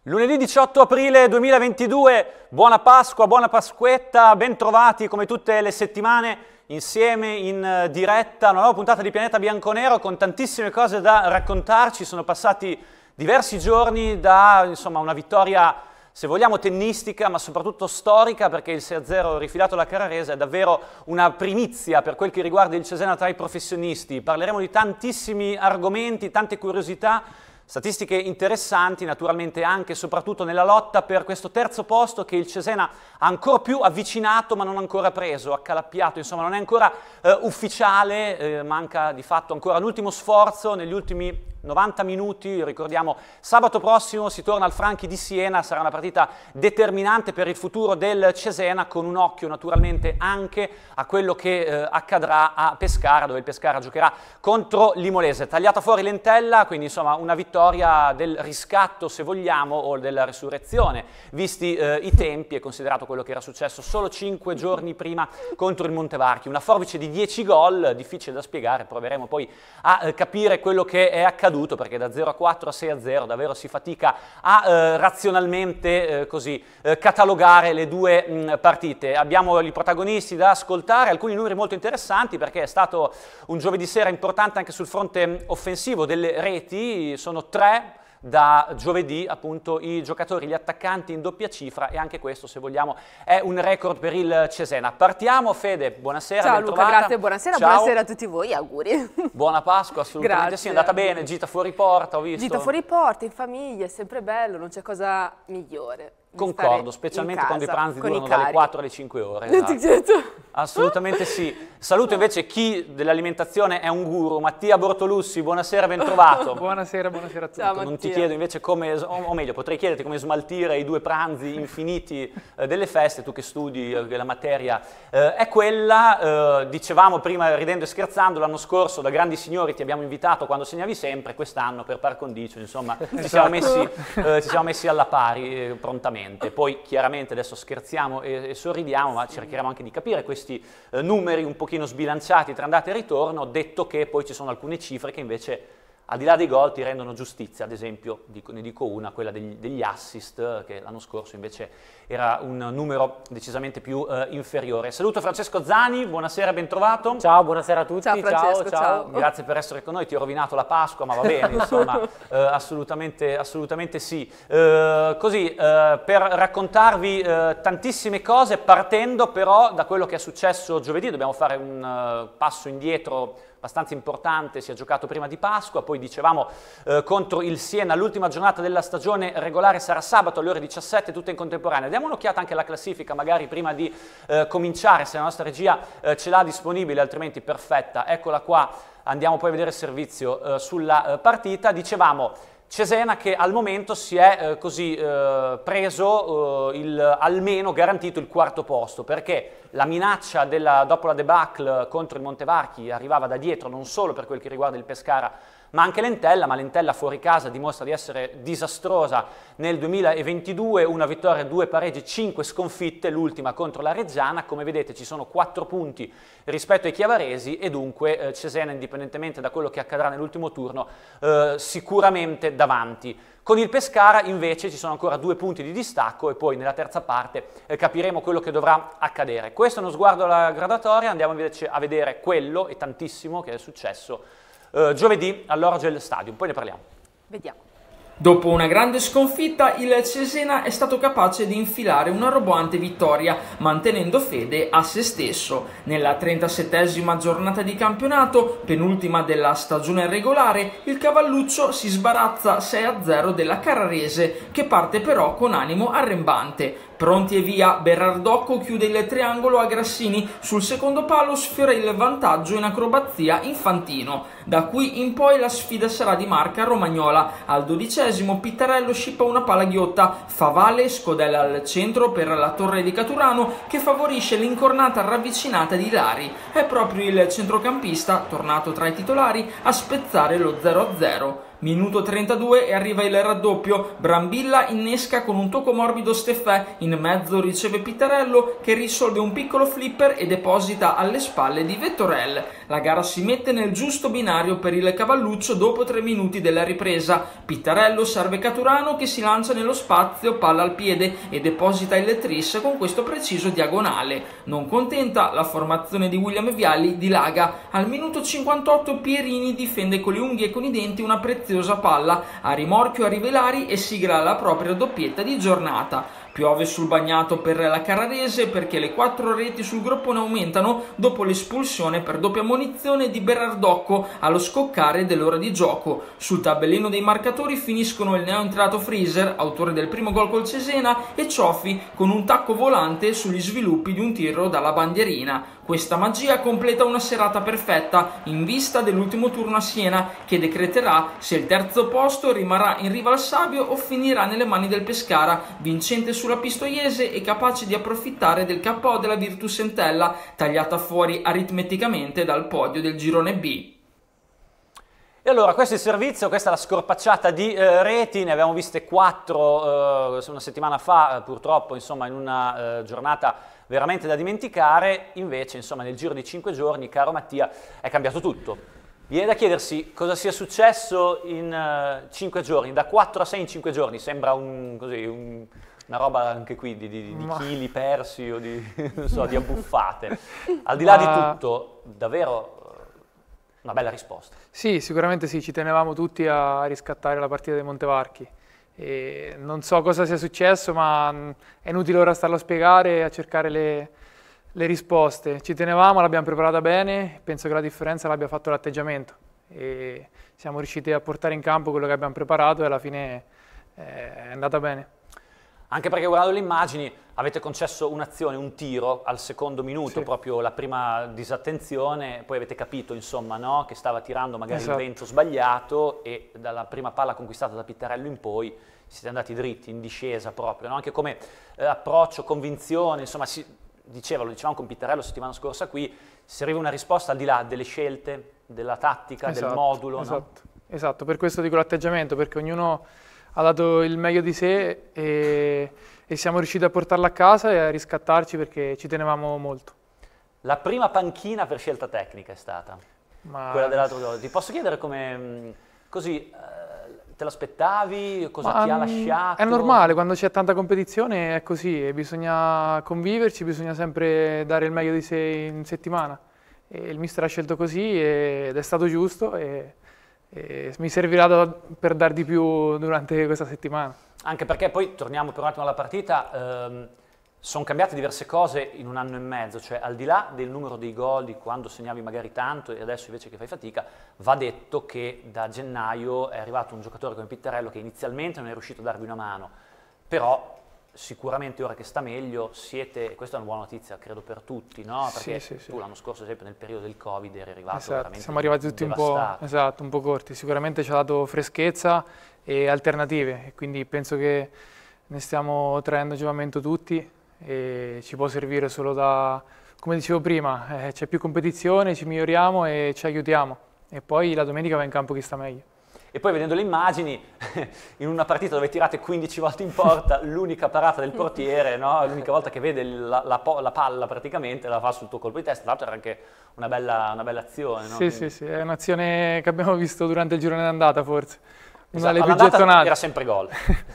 Lunedì 18 aprile 2022, buona Pasqua, buona Pasquetta, ben trovati come tutte le settimane insieme in diretta, una nuova puntata di Pianeta Bianconero con tantissime cose da raccontarci. Sono passati diversi giorni da una vittoria, se vogliamo, tennistica, ma soprattutto storica, perché il 6-0 rifilato alla Carrarese è davvero una primizia per quel che riguarda il Cesena tra i professionisti. Parleremo di tantissimi argomenti, tante curiosità, statistiche interessanti, naturalmente anche e soprattutto nella lotta per questo terzo posto che il Cesena ha ancora più avvicinato ma non ancora preso, accalappiato, insomma non è ancora ufficiale, manca di fatto ancora l'ultimo sforzo negli ultimi 90 minuti, ricordiamo sabato prossimo si torna al Franchi di Siena, sarà una partita determinante per il futuro del Cesena, con un occhio naturalmente anche a quello che accadrà a Pescara, dove il Pescara giocherà contro l'Imolese. Tagliata fuori l'entella, quindi insomma una vittoria del riscatto, se vogliamo, o della risurrezione, visti i tempi e considerato quello che era successo solo 5 giorni prima contro il Montevarchi. Una forbice di 10 gol, difficile da spiegare, proveremo poi a capire quello che è accaduto, perché da 0-4 a 6-0 davvero si fatica a razionalmente catalogare le due partite. Abbiamo i protagonisti da ascoltare, alcuni numeri molto interessanti, perché è stato un giovedì sera importante anche sul fronte offensivo delle reti. Sono 3 da giovedì appunto i giocatori, gli attaccanti in doppia cifra, e anche questo, se vogliamo, è un record per il Cesena. Partiamo. Fede, buonasera. Ciao Luca, grazie, buonasera. Ciao. Buonasera a tutti voi, auguri. Buona Pasqua, assolutamente. Grazie. Sì, è andata bene, gita fuori porta, ho visto. Gita fuori porta, in famiglia, è sempre bello, non c'è cosa migliore. Concordo, specialmente quando i pranzi durano dalle 4 alle 5 ore. Esatto. Assolutamente sì. Saluto invece chi dell'alimentazione è un guru, Mattia Bortolussi, buonasera, ben trovato. Buonasera a tutti. Ciao, non ti chiedo invece come, o meglio, potrei chiederti come smaltire i 2 pranzi infiniti delle feste, tu che studi la materia è quella. Dicevamo prima, ridendo e scherzando, l'anno scorso da grandi signori ti abbiamo invitato quando segnavi sempre, quest'anno per par condicio, insomma, ci siamo messi alla pari prontamente. Poi chiaramente adesso scherziamo e sorridiamo, ma cercheremo anche di capire questi numeri un pochino sbilanciati tra andata e ritorno, detto che poi ci sono alcune cifre che invece, al di là dei gol, ti rendono giustizia. Ad esempio, ne dico una, quella degli assist, che l'anno scorso invece era un numero decisamente più inferiore. Saluto Francesco Zani, buonasera, ben trovato. Ciao, buonasera a tutti. Ciao Francesco, ciao. Grazie per essere con noi, ti ho rovinato la Pasqua, ma va bene, insomma, assolutamente sì. Per raccontarvi tantissime cose, partendo però da quello che è successo giovedì, dobbiamo fare un passo indietro abbastanza importante. Si è giocato prima di Pasqua, poi dicevamo contro il Siena l'ultima giornata della stagione regolare sarà sabato alle ore 17, tutte in contemporanea. Diamo un'occhiata anche alla classifica magari prima di cominciare, se la nostra regia ce l'ha disponibile, altrimenti perfetta, eccola qua. Andiamo poi a vedere il servizio sulla partita. Dicevamo Cesena che al momento si è preso almeno garantito il 4° posto, perché la minaccia dopo la debacle contro il Montevarchi arrivava da dietro, non solo per quel che riguarda il Pescara ma anche l'Entella, ma l'Entella fuori casa dimostra di essere disastrosa nel 2022, una vittoria, 2 pareggi, 5 sconfitte, l'ultima contro la Reggiana. Come vedete ci sono 4 punti rispetto ai chiavaresi e dunque Cesena, indipendentemente da quello che accadrà nell'ultimo turno, sicuramente davanti. Con il Pescara invece ci sono ancora 2 punti di distacco e poi nella terza parte capiremo quello che dovrà accadere. Questo è uno sguardo alla graduatoria, andiamo invece a vedere quello e tantissimo che è successo giovedì all'Orgel Stadium, poi ne parliamo. Vediamo. Dopo una grande sconfitta, il Cesena è stato capace di infilare una roboante vittoria, mantenendo fede a se stesso. Nella 37esima giornata di campionato, penultima della stagione regolare, il Cavalluccio si sbarazza 6-0 della Carrarese, che parte però con animo arrembante. Pronti e via, Berardocco chiude il triangolo a Grassini, sul secondo palo sfiora il vantaggio in acrobazia Infantino. Da qui in poi la sfida sarà di marca romagnola. Al 12esimo Pittarello scippa una palla ghiotta, Favale scodella al centro per la torre di Caturano, che favorisce l'incornata ravvicinata di Lari. È proprio il centrocampista, tornato tra i titolari, a spezzare lo 0-0. Minuto 32 e arriva il raddoppio. Brambilla innesca con un tocco morbido Steffè, in mezzo riceve Pittarello che risolve un piccolo flipper e deposita alle spalle di Vettorel. La gara si mette nel giusto binario per il cavalluccio dopo 3 minuti della ripresa. Pittarello serve Caturano che si lancia nello spazio, palla al piede e deposita il tris con questo preciso diagonale. Non contenta, la formazione di William Vialli dilaga. Al minuto 58 Pierini difende con le unghie e con i denti una preziosa palla, a rimorchio arriva Ilari e sigla la propria doppietta di giornata. Piove sul bagnato per la Carrarese perché le 4 reti sul groppone aumentano dopo l'espulsione per doppia munizione di Berardocco allo scoccare dell'ora di gioco. Sul tabellino dei marcatori finiscono il neoentrato Freezer, autore del primo gol col Cesena, e Cioffi con un tacco volante sugli sviluppi di un tiro dalla bandierina. Questa magia completa una serata perfetta in vista dell'ultimo turno a Siena, che decreterà se il terzo posto rimarrà in riva al Sabio o finirà nelle mani del Pescara, vincente sulla Pistoiese e capace di approfittare del KO della Virtus Entella, tagliata fuori aritmeticamente dal podio del girone B. E allora questo è il servizio, questa è la scorpacciata di reti, ne abbiamo viste 4 una settimana fa, purtroppo insomma in una giornata veramente da dimenticare. Invece insomma nel giro di 5 giorni, caro Mattia, è cambiato tutto. Viene da chiedersi cosa sia successo in 5 giorni, da 4 a 6 in 5 giorni, sembra una roba anche qui di chili persi o non so, di abbuffate. Al di là di tutto, davvero una bella risposta. Sì, sicuramente sì, ci tenevamo tutti a riscattare la partita dei Montevarchi. E non so cosa sia successo, ma è inutile ora starlo a spiegare e a cercare le risposte. Ci tenevamo, l'abbiamo preparata bene, penso che la differenza l'abbia fatto l'atteggiamento. E siamo riusciti a portare in campo quello che abbiamo preparato e alla fine è andata bene. Anche perché guardando le immagini avete concesso un'azione, un tiro al secondo minuto, sì, proprio la prima disattenzione, poi avete capito insomma, no, che stava tirando magari il vento sbagliato e dalla prima palla conquistata da Pittarello in poi siete andati dritti, in discesa proprio, no? Anche come approccio, convinzione, insomma lo dicevamo con Pittarello la settimana scorsa qui, serviva una risposta al di là delle scelte, della tattica, del modulo. Esatto, per questo dico l'atteggiamento, perché ognuno ha dato il meglio di sé e siamo riusciti a portarla a casa e a riscattarci perché ci tenevamo molto. La prima panchina per scelta tecnica è stata quella dell'altro gol. Ti posso chiedere come così te l'aspettavi? Cosa ti ha lasciato? È normale, quando c'è tanta competizione è così e bisogna conviverci, bisogna sempre dare il meglio di sé in settimana. E il mister ha scelto così ed è stato giusto e mi servirà per dar di più durante questa settimana. Anche perché poi, torniamo per un attimo alla partita, sono cambiate diverse cose in un anno e mezzo, cioè al di là del numero dei gol, di quando segnavi magari tanto e adesso invece che fai fatica, va detto che da gennaio è arrivato un giocatore come Pittarello che inizialmente non è riuscito a darvi una mano, però sicuramente ora che sta meglio siete, questa è una buona notizia credo per tutti, no? Perché tu l'anno scorso ad esempio nel periodo del Covid eri arrivato veramente siamo arrivati tutti un po' corti, sicuramente ci ha dato freschezza e alternative e quindi penso che ne stiamo traendo giovamento tutti e ci può servire solo da, come dicevo prima, c'è più competizione, ci miglioriamo e ci aiutiamo e poi la domenica va in campo chi sta meglio. E poi vedendo le immagini, in una partita dove tirate 15 volte in porta, l'unica parata del portiere, no? L'unica volta che vede la palla praticamente la fa sul tuo colpo di testa, tra l'altro era anche una bella azione. No? Sì, è un'azione che abbiamo visto durante il girone d'andata forse, una delle più gettonate. Era sempre gol.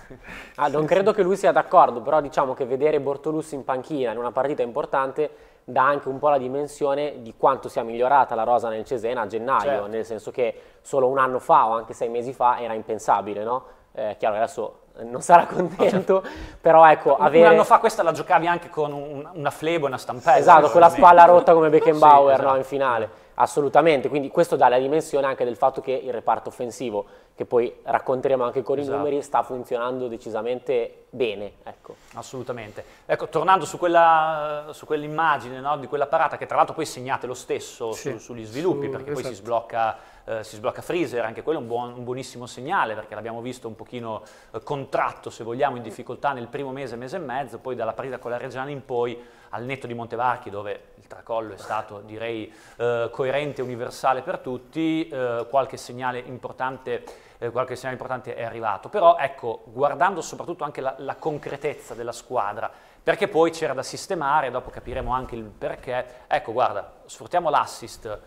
Non credo che lui sia d'accordo, però diciamo che vedere Bortolussi in panchina in una partita importante dà anche un po' la dimensione di quanto sia migliorata la rosa nel Cesena a gennaio, nel senso che solo un anno fa o anche 6 mesi fa era impensabile, no? Chiaro che adesso non sarà contento, però ecco... Un anno fa questa la giocavi anche con una flebo e una stampella. Esatto, con la spalla rotta come Beckenbauer, no, in finale. Assolutamente, quindi questo dà la dimensione anche del fatto che il reparto offensivo, che poi racconteremo anche con i numeri, sta funzionando decisamente bene. Ecco. Assolutamente. Ecco, tornando su quell'immagine, no, di quella parata, che tra l'altro poi segnate lo stesso sugli sviluppi, perché poi si sblocca Freezer, anche quello è un buonissimo segnale, perché l'abbiamo visto un pochino contratto, se vogliamo, in difficoltà nel primo mese e mezzo, poi dalla partita con la Reggiana in poi, al netto di Montevarchi, dove il tracollo è stato, direi, coerente e universale per tutti, qualche segnale importante qualche segnale importante è arrivato, però ecco, guardando soprattutto anche la concretezza della squadra, perché poi c'era da sistemare, dopo capiremo anche il perché, ecco guarda, sfruttiamo l'assist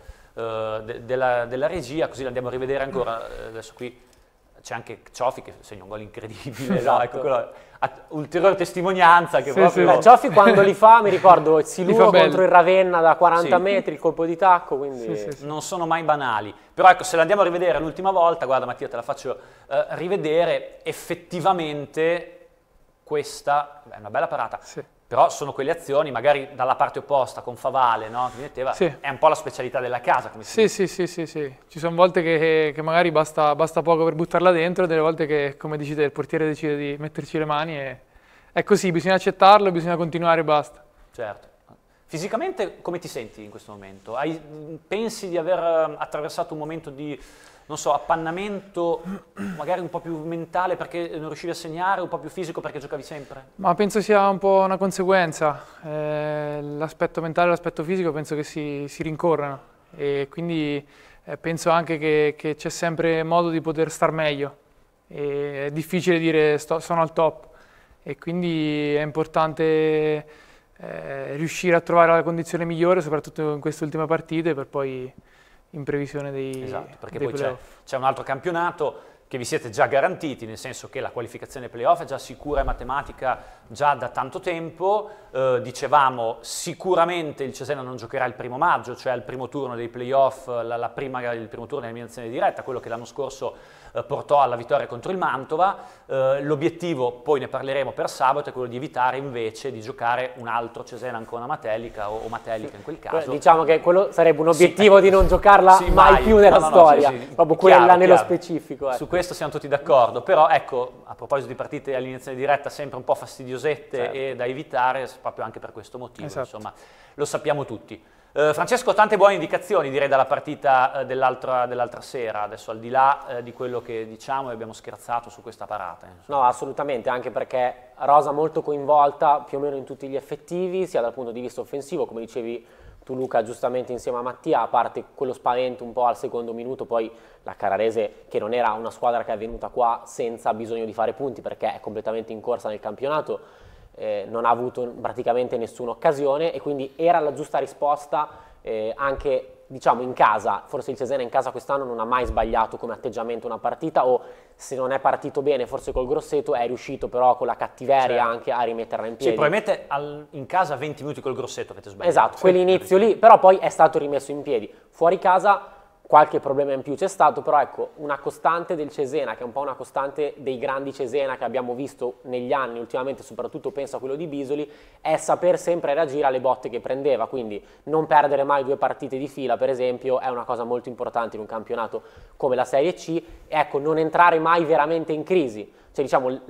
della regia, così l'andiamo a rivedere ancora, adesso qui c'è anche Cioffi che segna un gol incredibile, esatto. no? Ecco, quello, ulteriore testimonianza che proprio... Sì. Cioffi quando li fa, mi ricordo il Siluro contro il Ravenna da 40 metri, il colpo di tacco, quindi... Non sono mai banali, però ecco, se l'andiamo a rivedere l'ultima volta, guarda Mattia, te la faccio rivedere, effettivamente questa è una bella parata. Però sono quelle azioni, magari dalla parte opposta, con Favale, no? Che mi metteva, è un po' la specialità della casa. Come si dice. Sì. Ci sono volte che magari basta poco per buttarla dentro, delle volte che, come dici te, il portiere decide di metterci le mani e è così, bisogna accettarlo, bisogna continuare e basta. Certo. Fisicamente come ti senti in questo momento? Pensi di aver attraversato un momento di, non so, appannamento, magari un po' più mentale perché non riuscivi a segnare, un po' più fisico perché giocavi sempre? Ma penso sia un po' una conseguenza. L'aspetto mentale e l'aspetto fisico penso che si rincorrano e quindi penso anche che c'è sempre modo di poter star meglio. È difficile dire sono al top e quindi è importante riuscire a trovare la condizione migliore, soprattutto in queste ultime partite, per poi in previsione dei esatto, perché dei poi c'è un altro campionato che vi siete già garantiti, nel senso che la qualificazione ai playoff è già sicura e matematica già da tanto tempo. Dicevamo sicuramente il Cesena non giocherà il 1° maggio, cioè al primo turno dei playoff, il primo turno dell'eliminazione diretta, quello che l'anno scorso portò alla vittoria contro il Mantova. L'obiettivo, poi ne parleremo per sabato, è quello di evitare invece di giocare un altro Cesena Ancona Matelica o Matelica in quel caso. Diciamo che quello sarebbe un obiettivo di non giocarla mai più nella storia, proprio quella nello specifico. Ecco. Su questo siamo tutti d'accordo, però ecco, a proposito di partite all'iniziazione diretta sempre un po' fastidiosette e da evitare, proprio anche per questo motivo, insomma, lo sappiamo tutti. Francesco, tante buone indicazioni direi dalla partita dell'altra sera, adesso al di là di quello che diciamo e abbiamo scherzato su questa parata. No, assolutamente, anche perché Rosa molto coinvolta più o meno in tutti gli effettivi, sia dal punto di vista offensivo, come dicevi tu Luca giustamente insieme a Mattia, a parte quello spavento un po' al secondo minuto, poi la Carrarese che non era una squadra che è venuta qua senza bisogno di fare punti perché è completamente in corsa nel campionato, non ha avuto praticamente nessuna occasione e quindi era la giusta risposta anche diciamo in casa. Forse il Cesena in casa quest'anno non ha mai sbagliato come atteggiamento una partita, o se non è partito bene forse col Grosseto è riuscito però con la cattiveria anche a rimetterla in piedi. Sì, probabilmente in casa 20 minuti col Grosseto avete sbagliato. Esatto, quell'inizio lì, però poi è stato rimesso in piedi. Fuori casa qualche problema in più c'è stato, però ecco, una costante del Cesena, che è un po' una costante dei grandi Cesena che abbiamo visto negli anni, ultimamente soprattutto penso a quello di Bisoli, è saper sempre reagire alle botte che prendeva, quindi non perdere mai 2 partite di fila, per esempio, è una cosa molto importante in un campionato come la Serie C, e ecco, non entrare mai veramente in crisi. Cioè diciamo,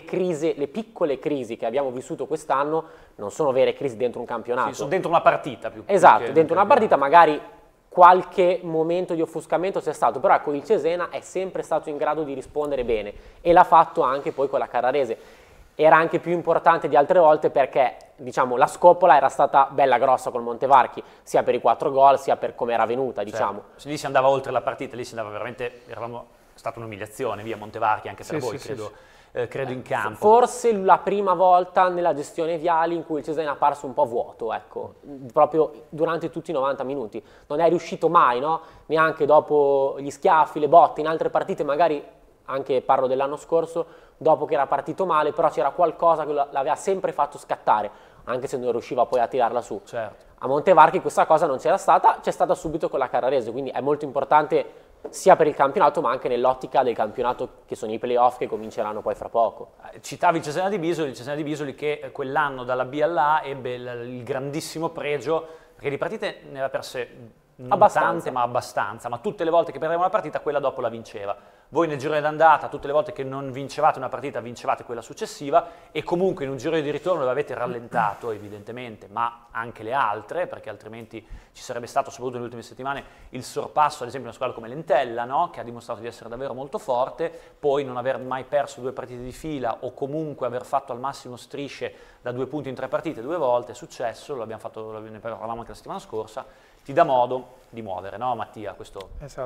le piccole crisi che abbiamo vissuto quest'anno non sono vere crisi dentro un campionato. Sì, sono dentro una partita più. Esatto, dentro una partita magari qualche momento di offuscamento c'è stato, però ecco, il Cesena è sempre stato in grado di rispondere bene e l'ha fatto anche poi con la Carrarese. Era anche più importante di altre volte perché diciamo, la scoppola era stata bella grossa col Montevarchi, sia per i 4 gol sia per come era venuta. Diciamo. Lì si andava oltre la partita, lì si andava veramente, è stata un'umiliazione via Montevarchi anche per voi, credo in campo. Forse la prima volta nella gestione Viali in cui il Cesena è apparso un po' vuoto, ecco, proprio durante tutti i 90 minuti. Non è riuscito mai, no? Neanche dopo gli schiaffi, le botte, in altre partite magari, anche parlo dell'anno scorso, dopo che era partito male, però c'era qualcosa che l'aveva sempre fatto scattare, anche se non riusciva poi a tirarla su. Certo. A Montevarchi questa cosa non c'era stata, c'è stata subito con la Carrarese, quindi è molto importante sia per il campionato ma anche nell'ottica del campionato che sono i playoff che cominceranno poi fra poco. Citavi il Cesena di Bisoli che quell'anno dalla B all'A ebbe il grandissimo pregio, perché di partite ne aveva perse non tante ma abbastanza, ma tutte le volte che perdeva una partita quella dopo la vinceva. Voi nel girone d'andata tutte le volte che non vincevate una partita vincevate quella successiva, e comunque in un girone di ritorno dove avete rallentato evidentemente, ma anche le altre, perché altrimenti ci sarebbe stato, soprattutto nelle ultime settimane, il sorpasso ad esempio di una squadra come l'Entella, no? Che ha dimostrato di essere davvero molto forte, poi non aver mai perso 2 partite di fila o comunque aver fatto al massimo strisce da 2 punti in 3 partite 2 volte, è successo, ne parlavamo anche la settimana scorsa, ti dà modo di muovere, no Mattia? Questo... Esatto.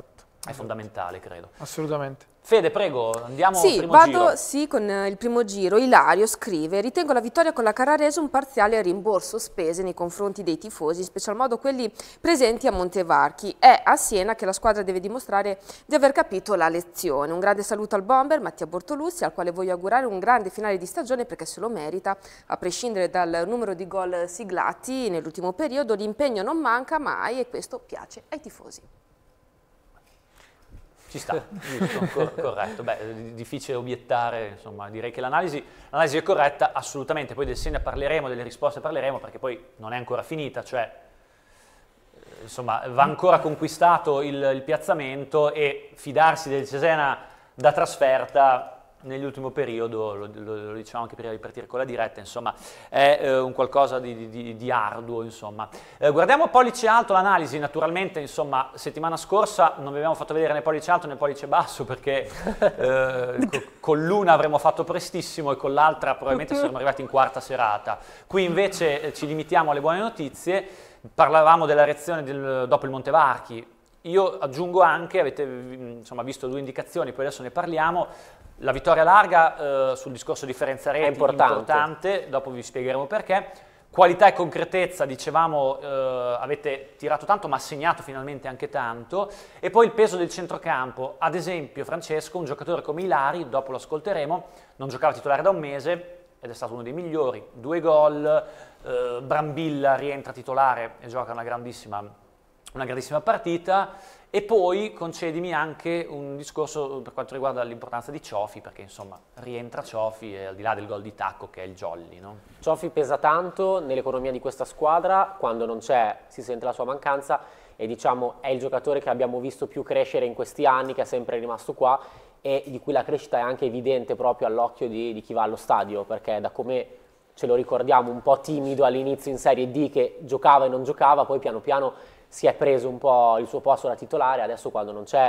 è fondamentale, credo. Assolutamente. Fede, prego, andiamo al Sì, primo giro. vado con il primo giro. Ilario scrive: ritengo la vittoria con la Carrarese un parziale rimborso spese nei confronti dei tifosi, in special modo quelli presenti a Montevarchi. È a Siena che la squadra deve dimostrare di aver capito la lezione. Un grande saluto al bomber Mattia Bortolussi, al quale voglio augurare un grande finale di stagione perché se lo merita, a prescindere dal numero di gol siglati nell'ultimo periodo. L'impegno non manca mai e questo piace ai tifosi. Ci sta, giusto, corretto. Beh, difficile obiettare, insomma, direi che l'analisi è corretta, assolutamente. Poi del Siena parleremo, delle risposte parleremo, perché poi non è ancora finita, cioè, insomma, va ancora conquistato il piazzamento e fidarsi del Cesena da trasferta nell'ultimo periodo, lo diciamo anche prima di partire con la diretta, insomma, è un qualcosa di arduo, insomma. Guardiamo pollice alto, l'analisi, naturalmente, insomma, settimana scorsa non vi abbiamo fatto vedere né pollice alto né pollice basso, perché con l'una avremmo fatto prestissimo e con l'altra probabilmente saremmo arrivati in quarta serata. Qui invece ci limitiamo alle buone notizie, parlavamo della reazione dopo il Montevarchi. Io aggiungo anche, avete insomma, visto 2 indicazioni, poi adesso ne parliamo. La vittoria larga sul discorso differenza reti è importante, dopo vi spiegheremo perché. Qualità e concretezza, dicevamo, avete tirato tanto ma segnato finalmente anche tanto. E poi il peso del centrocampo, ad esempio Francesco, un giocatore come Ilari, dopo lo ascolteremo, non giocava titolare da un mese ed è stato uno dei migliori, 2 gol, Brambilla rientra titolare e gioca una grandissima partita. E poi concedimi anche un discorso per quanto riguarda l'importanza di Cioffi, perché insomma rientra Cioffi al di là del gol di tacco che è il jolly, no? Cioffi pesa tanto nell'economia di questa squadra, quando non c'è si sente la sua mancanza e diciamo è il giocatore che abbiamo visto più crescere in questi anni, che è sempre rimasto qua e di cui la crescita è anche evidente proprio all'occhio di chi va allo stadio, perché da come ce lo ricordiamo un po' timido all'inizio in Serie D che giocava e non giocava, poi piano piano si è preso un po' il suo posto da titolare, adesso quando non c'è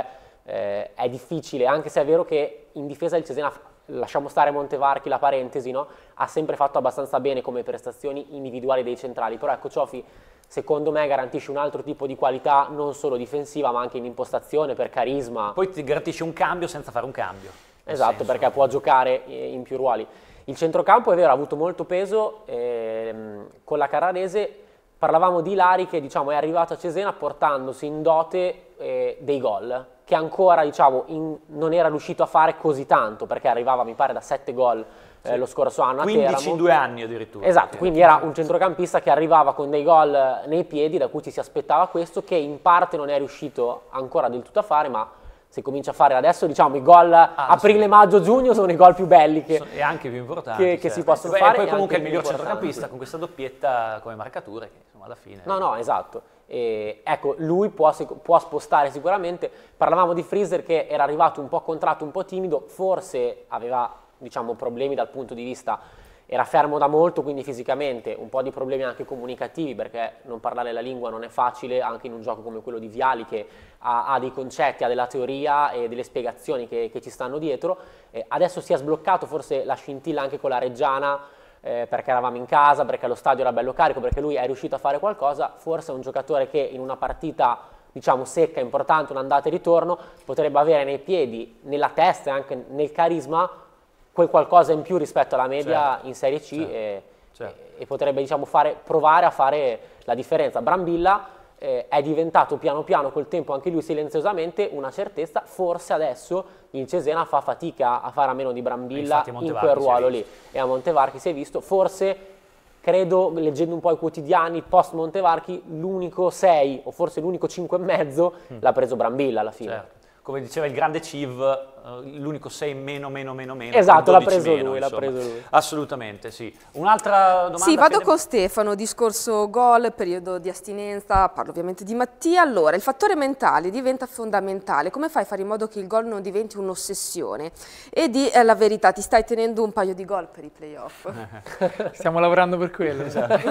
è difficile, anche se è vero che in difesa il Cesena, lasciamo stare Montevarchi, la parentesi, no? Ha sempre fatto abbastanza bene come prestazioni individuali dei centrali, però ecco Cioffi secondo me garantisce un altro tipo di qualità non solo difensiva ma anche in impostazione, per carisma. Poi ti garantisce un cambio senza fare un cambio. Esatto, perché può giocare in più ruoli. Il centrocampo è vero, ha avuto molto peso con la Carrarese. Parlavamo di Ilari che diciamo, è arrivato a Cesena portandosi in dote dei gol, che ancora diciamo, non era riuscito a fare così tanto, perché arrivava mi pare da 7 gol lo scorso anno 15 a Teramo. in 2 anni addirittura. Esatto, quindi era un centrocampista che arrivava con dei gol nei piedi, da cui ci si aspettava questo, che in parte non è riuscito ancora del tutto a fare, ma se comincia a fare adesso, diciamo, i gol aprile, maggio, giugno sono i gol più belli e anche più importanti che si possono fare. E poi comunque è il miglior centrocampista con questa doppietta come marcature, che insomma alla fine... No, esatto. Ecco, lui può spostare sicuramente. Parlavamo di Freezer che era arrivato un po' contratto, un po' timido, forse aveva, diciamo, problemi dal punto di vista... Era fermo da molto, quindi fisicamente, un po' di problemi anche comunicativi, perché non parlare la lingua non è facile, anche in un gioco come quello di Viali, che ha dei concetti, ha della teoria e delle spiegazioni che ci stanno dietro. Adesso si è sbloccato forse la scintilla anche con la Reggiana, perché eravamo in casa, perché lo stadio era bello carico, perché lui è riuscito a fare qualcosa. Forse è un giocatore che in una partita, diciamo, secca, importante, un andata e ritorno, potrebbe avere nei piedi, nella testa e anche nel carisma quel qualcosa in più rispetto alla media, certo, in Serie C, certo. E potrebbe, diciamo, provare a fare la differenza. Brambilla è diventato piano piano col tempo anche lui silenziosamente una certezza. Forse adesso il Cesena fa fatica a fare a meno di Brambilla in quel ruolo lì, e a Montevarchi si è visto, forse credo, leggendo un po' i quotidiani post Montevarchi, l'unico 6 o forse l'unico 5,5 l'ha preso Brambilla alla fine. Certo. Come diceva il grande Civ, l'unico 6 meno. Esatto, l'ha preso lui. Assolutamente, sì. Un'altra domanda? Sì, vado con Stefano, discorso gol, periodo di astinenza, parlo ovviamente di Mattia. Allora, il fattore mentale diventa fondamentale. Come fai a fare in modo che il gol non diventi un'ossessione? E di la verità, ti stai tenendo un paio di gol per i playoff? Stiamo lavorando per quello.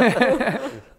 Esatto.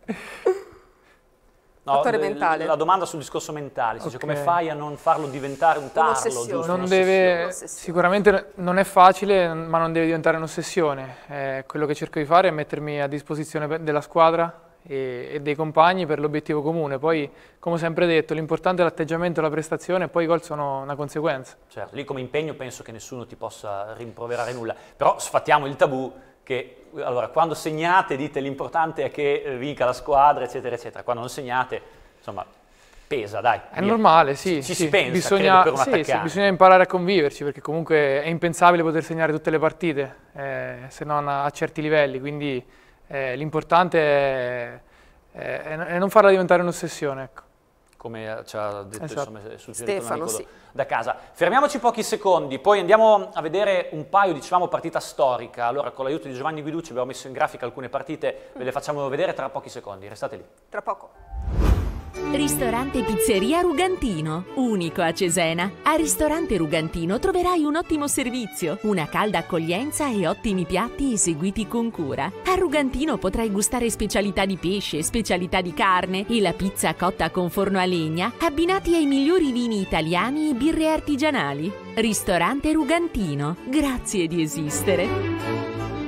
No, mentale. La domanda sul discorso mentale, cioè come fai a non farlo diventare un tarlo, giusto? Non deve, sicuramente non è facile, ma non deve diventare un'ossessione. Quello che cerco di fare è mettermi a disposizione della squadra e dei compagni per l'obiettivo comune. Poi, come ho sempre detto, l'importante è l'atteggiamento e la prestazione e poi i gol sono una conseguenza. Certo, lì come impegno penso che nessuno ti possa rimproverare nulla, però sfattiamo il tabù che allora, quando segnate dite l'importante è che vinca la squadra, eccetera, eccetera. Quando non segnate, insomma, pesa, dai. È normale, sì. Ci si pensa, bisogna, credo, per un attaccante. sì, bisogna imparare a conviverci, perché comunque è impensabile poter segnare tutte le partite, se non a certi livelli, quindi l'importante è non farla diventare un'ossessione, ecco. Come ci ha detto insomma, Stefano, sì. Da casa. Fermiamoci pochi secondi, poi andiamo a vedere un paio, dicevamo, partita storica. Allora, con l'aiuto di Giovanni Guiducci abbiamo messo in grafica alcune partite, ve le facciamo vedere tra pochi secondi, restate lì. Tra poco. Ristorante Pizzeria Rugantino, unico a Cesena. Al ristorante Rugantino troverai un ottimo servizio, una calda accoglienza e ottimi piatti eseguiti con cura. A Rugantino potrai gustare specialità di pesce, specialità di carne e la pizza cotta con forno a legna, abbinati ai migliori vini italiani e birre artigianali. Ristorante Rugantino, grazie di esistere.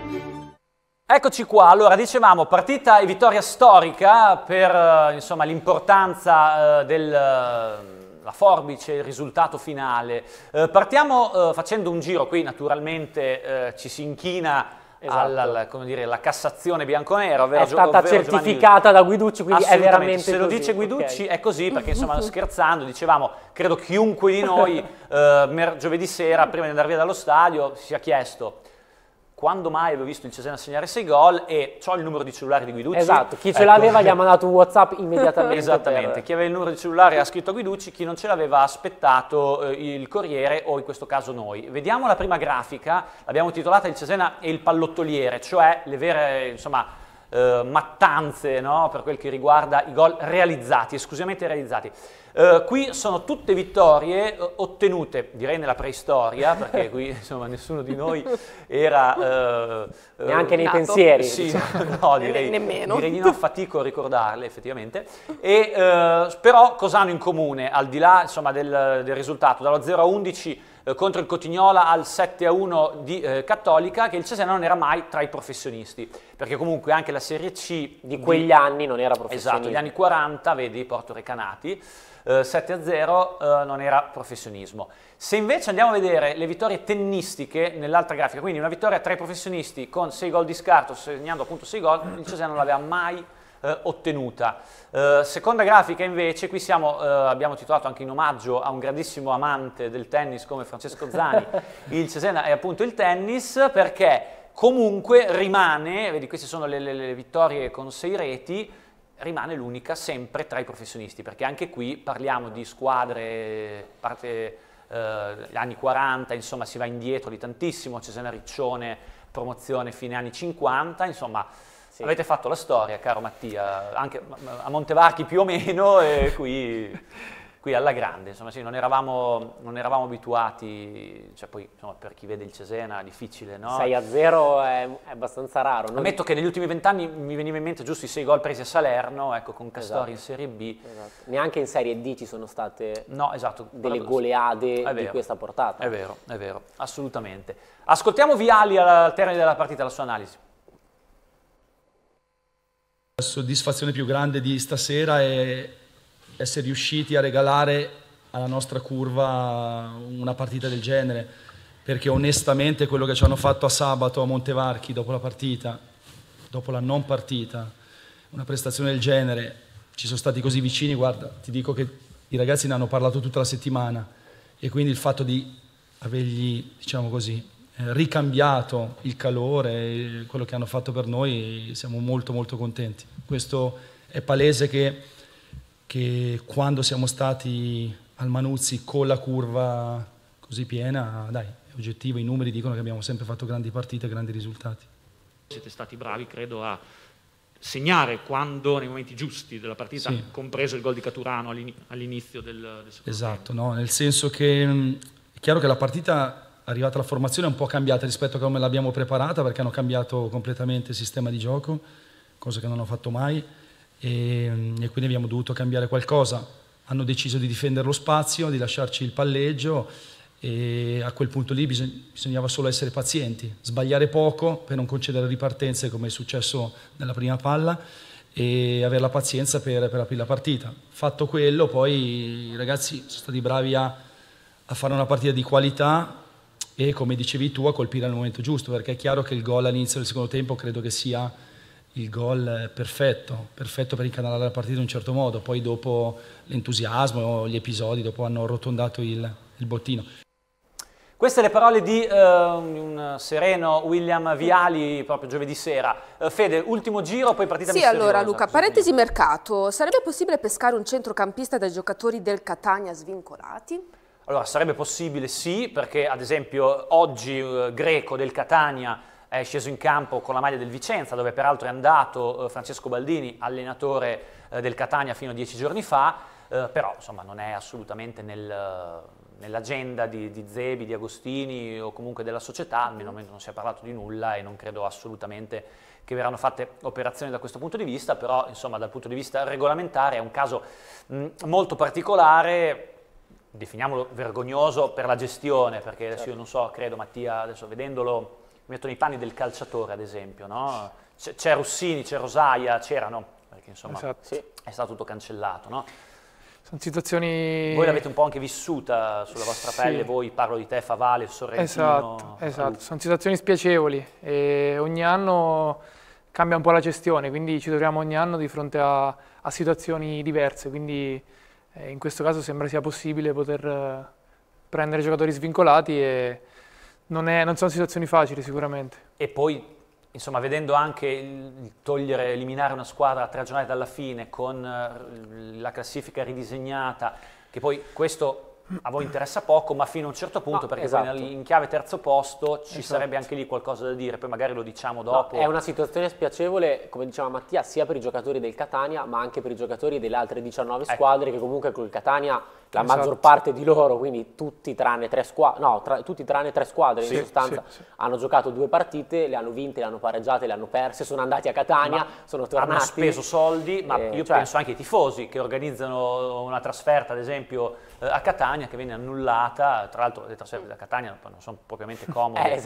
Eccoci qua, allora dicevamo partita e vittoria storica per insomma, l'importanza della forbice, il risultato finale. Partiamo facendo un giro, qui naturalmente ci si inchina alla come dire, la Cassazione bianconero. È stata certificata da Guiducci, quindi è veramente se lo così. dice Guiducci è così, perché insomma scherzando dicevamo, credo chiunque di noi giovedì sera prima di andare via dallo stadio si sia chiesto quando mai avevo visto il Cesena segnare 6 gol e ho il numero di cellulare di Guiducci. Esatto, chi ce l'aveva gli ha mandato un WhatsApp immediatamente. Esattamente, chi aveva il numero di cellulare ha scritto a Guiducci, chi non ce l'aveva ha aspettato il Corriere o in questo caso noi. Vediamo la prima grafica, l'abbiamo titolata Il Cesena e il pallottoliere, cioè le vere insomma, mattanze, no? Per quel che riguarda i gol realizzati, esclusivamente realizzati. Qui sono tutte vittorie ottenute, direi nella preistoria, perché qui insomma nessuno di noi era... neanche nei pensieri. Sì, no, direi di no, fatico a ricordarle effettivamente. E, però cosa hanno in comune, al di là insomma, del risultato, dallo 0-11 contro il Cotignola al 7-1 di Cattolica, che il Cesena non era mai tra i professionisti, perché comunque anche la Serie C di quegli anni non era professionista. Esatto, gli anni 40, vedi, Porto Recanati, 7-0 non era professionismo. Se invece andiamo a vedere le vittorie tennistiche nell'altra grafica, quindi una vittoria tra i professionisti con 6 gol di scarto, segnando appunto 6 gol, il Cesena non l'aveva mai ottenuta. Seconda grafica invece, qui abbiamo titolato anche in omaggio a un grandissimo amante del tennis come Francesco Zani, il Cesena è appunto il tennis, perché comunque rimane, vedi queste sono le vittorie con 6 reti, rimane l'unica sempre tra i professionisti, perché anche qui parliamo di squadre, parte gli anni 40, insomma si va indietro di tantissimo, Cesena Riccione, promozione fine anni 50, insomma sì. Avete fatto la storia, caro Mattia, anche a Montevarchi più o meno, e qui alla grande, insomma sì, non eravamo abituati, cioè poi insomma, per chi vede il Cesena è difficile, no? 6-0 è abbastanza raro. Ammetto che negli ultimi 20 anni mi veniva in mente giusto i 6 gol presi a Salerno, ecco, con Castori in Serie B. Esatto. Neanche in Serie D ci sono state delle però, goleade di questa portata. È vero, assolutamente. Ascoltiamo Vialli al termine della partita, la sua analisi. La soddisfazione più grande di stasera è essere riusciti a regalare alla nostra curva una partita del genere, perché onestamente quello che ci hanno fatto a sabato a Montevarchi dopo la partita, dopo la non partita, una prestazione del genere, ci sono stati così vicini, guarda, ti dico che i ragazzi ne hanno parlato tutta la settimana e quindi il fatto di avergli, diciamo così, ricambiato il calore, quello che hanno fatto per noi, siamo molto molto contenti. Questo è palese che quando siamo stati al Manuzzi con la curva così piena, dai, è oggettivo, i numeri dicono che abbiamo sempre fatto grandi partite, grandi risultati. Siete stati bravi, credo, a segnare quando, nei momenti giusti della partita, sì. Compreso il gol di Caturano all'inizio del secondo Esatto, no? Nel senso che è chiaro che la partita, arrivata la formazione, è un po' cambiata rispetto a come l'abbiamo preparata, perché hanno cambiato completamente il sistema di gioco, cosa che non ho fatto mai, e quindi abbiamo dovuto cambiare qualcosa. Hanno deciso di difendere lo spazio, di lasciarci il palleggio, e a quel punto lì bisognava solo essere pazienti, sbagliare poco per non concedere ripartenze come è successo nella prima palla, e avere la pazienza per aprire la partita. Fatto quello, poi i ragazzi sono stati bravi a fare una partita di qualità e, come dicevi tu, a colpire al momento giusto, perché è chiaro che il gol all'inizio del secondo tempo credo che sia il gol perfetto per incanalare la partita in un certo modo. Poi dopo l'entusiasmo, gli episodi dopo hanno arrotondato il bottino. Queste le parole di un sereno William Viali proprio giovedì sera. Fede, ultimo giro, poi partita misteriosa. Sì, allora Luca, parentesi mercato. Sarebbe possibile pescare un centrocampista dai giocatori del Catania svincolati? Allora, sarebbe possibile sì, perché ad esempio oggi Greco del Catania è sceso in campo con la maglia del Vicenza, dove peraltro è andato Francesco Baldini, allenatore del Catania fino a 10 giorni fa, però insomma non è assolutamente nell'agenda di Zebi, di Agostini o comunque della società, almeno non si è parlato di nulla e non credo assolutamente che verranno fatte operazioni da questo punto di vista, però insomma dal punto di vista regolamentare è un caso molto particolare, definiamolo vergognoso per la gestione, perché adesso io non so, credo Mattia, adesso vedendolo, mi metto nei panni del calciatore ad esempio, no? C'è Russini, c'è Rosaia, c'erano, perché insomma è stato tutto cancellato, no? Sono situazioni... Voi l'avete un po' anche vissuta sulla vostra pelle, voi, parlo di te, Favale, Sorrentino... Esatto, sono situazioni spiacevoli e ogni anno cambia un po' la gestione, quindi ci troviamo ogni anno di fronte a situazioni diverse, quindi in questo caso sembra sia possibile poter prendere giocatori svincolati e non sono situazioni facili sicuramente. E poi, insomma, vedendo anche eliminare una squadra a 3 giornate dalla fine con la classifica ridisegnata, che poi questo a voi interessa poco, ma fino a un certo punto, perché poi in chiave terzo posto ci sarebbe anche lì qualcosa da dire, poi magari lo diciamo dopo. È una situazione spiacevole, come diceva Mattia, sia per i giocatori del Catania, ma anche per i giocatori delle altre 19 squadre, che comunque col Catania la maggior parte di loro, quindi tutti tranne 3 squadre, tutti tranne 3 squadre in sostanza, hanno giocato 2 partite, le hanno vinte, le hanno pareggiate, le hanno perse, sono andati a Catania, sono tornati. Hanno speso soldi, ma io penso anche ai tifosi che organizzano una trasferta, ad esempio, a Catania, che viene annullata. Tra l'altro le trasferte da Catania non sono propriamente comode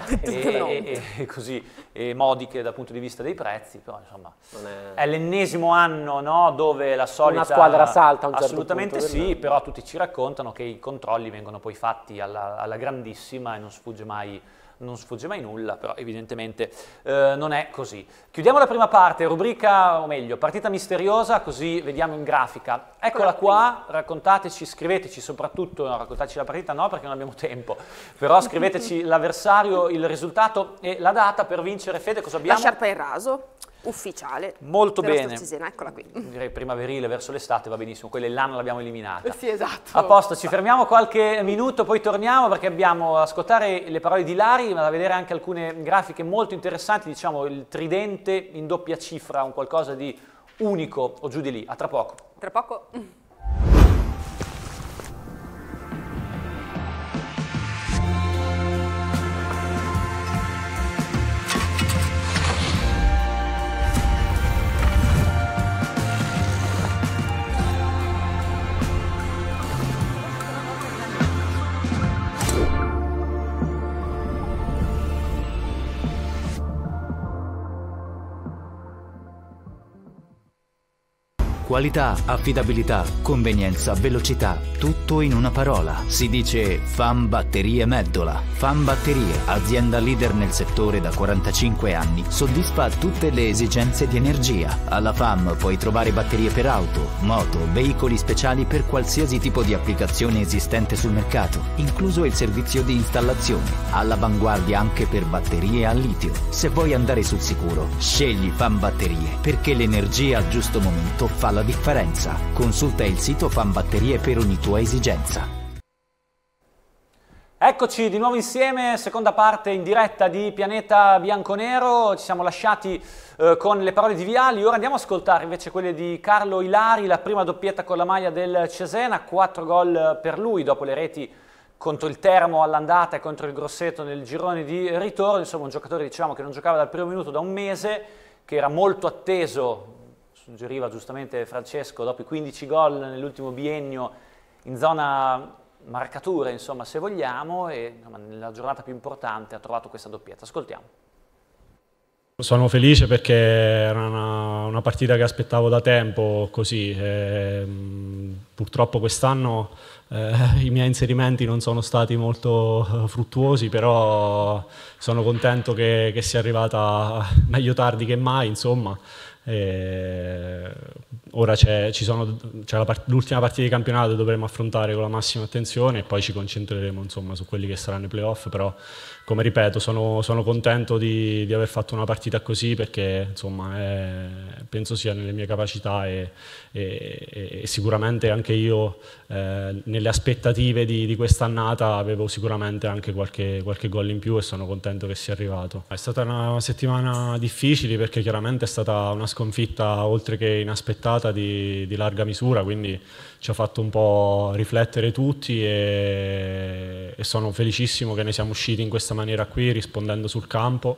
e così modiche dal punto di vista dei prezzi, però insomma è l'ennesimo anno, no, dove la solita... Una squadra salta a un certo assolutamente punto, sì, però tutti ci raccontano che i controlli vengono poi fatti alla grandissima e non sfugge mai nulla, però evidentemente non è così. Chiudiamo la prima parte, rubrica, o meglio, partita misteriosa, così vediamo in grafica. Eccola qua, raccontateci, scriveteci soprattutto, no, raccontateci la partita no perché non abbiamo tempo, però scriveteci l'avversario, il risultato e la data per vincere. Fede, cosa abbiamo? La sciarpa in raso. Ufficiale. Molto bene. Cesena, eccola qui. Direi primaverile verso l'estate va benissimo, quella l'anno l'abbiamo eliminata. Sì, esatto. A posto, ci fermiamo qualche minuto, poi torniamo perché abbiamo ascoltare le parole di Lari, ma da vedere anche alcune grafiche molto interessanti, diciamo il tridente in doppia cifra, un qualcosa di unico o giù di lì. A tra poco. Tra poco. Qualità, affidabilità, convenienza, velocità, tutto in una parola. Si dice FAM Batterie Meddola. FAM Batterie, azienda leader nel settore da 45 anni, soddisfa tutte le esigenze di energia. Alla FAM puoi trovare batterie per auto, moto, veicoli speciali per qualsiasi tipo di applicazione esistente sul mercato, incluso il servizio di installazione, all'avanguardia anche per batterie a litio. Se vuoi andare sul sicuro, scegli FAM Batterie, perché l'energia al giusto momento fa la differenza. Consulta il sito FAM Batterie per ogni tua esigenza. Eccoci di nuovo insieme, seconda parte in diretta di Pianeta Bianconero. Ci siamo lasciati con le parole di Viali, ora andiamo a ascoltare invece quelle di Carlo Ilari, la prima doppietta con la maglia del Cesena, 4 gol per lui dopo le reti contro il Teramo all'andata e contro il Grosseto nel girone di ritorno. Insomma un giocatore, diciamo, che non giocava dal primo minuto da un mese, che era molto atteso, suggeriva giustamente Francesco, dopo i 15 gol nell'ultimo biennio in zona marcature, insomma, se vogliamo, e insomma, nella giornata più importante ha trovato questa doppietta. Ascoltiamo. Sono felice perché era una partita che aspettavo da tempo così. Purtroppo quest'anno i miei inserimenti non sono stati molto fruttuosi, però sono contento che sia arrivata meglio tardi che mai, insomma. Ora c'è l'ultima partita di campionato che dovremo affrontare con la massima attenzione e poi ci concentreremo, insomma, su quelli che saranno i playoff, però come ripeto sono contento di aver fatto una partita così perché insomma penso sia nelle mie capacità e sicuramente anche io nelle aspettative di quest'annata avevo sicuramente anche qualche gol in più e sono contento che sia arrivato. È stata una settimana difficile perché chiaramente è stata una sconfitta oltre che inaspettata di larga misura, quindi ci ha fatto un po' riflettere tutti e sono felicissimo che ne siamo usciti in questa maniera qui, rispondendo sul campo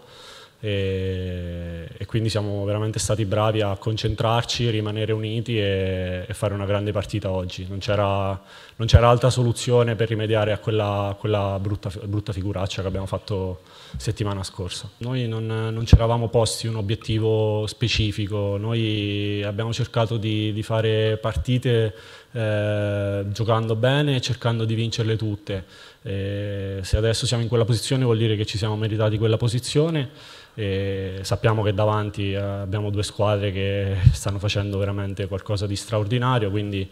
e quindi siamo veramente stati bravi a concentrarci, rimanere uniti e fare una grande partita oggi. Non c'era altra soluzione per rimediare a quella brutta figuraccia che abbiamo fatto settimana scorsa. Noi non ci eravamo posti un obiettivo specifico, noi abbiamo cercato di fare partite giocando bene e cercando di vincerle tutte. Se adesso siamo in quella posizione vuol dire che ci siamo meritati quella posizione e sappiamo che davanti abbiamo due squadre che stanno facendo veramente qualcosa di straordinario, quindi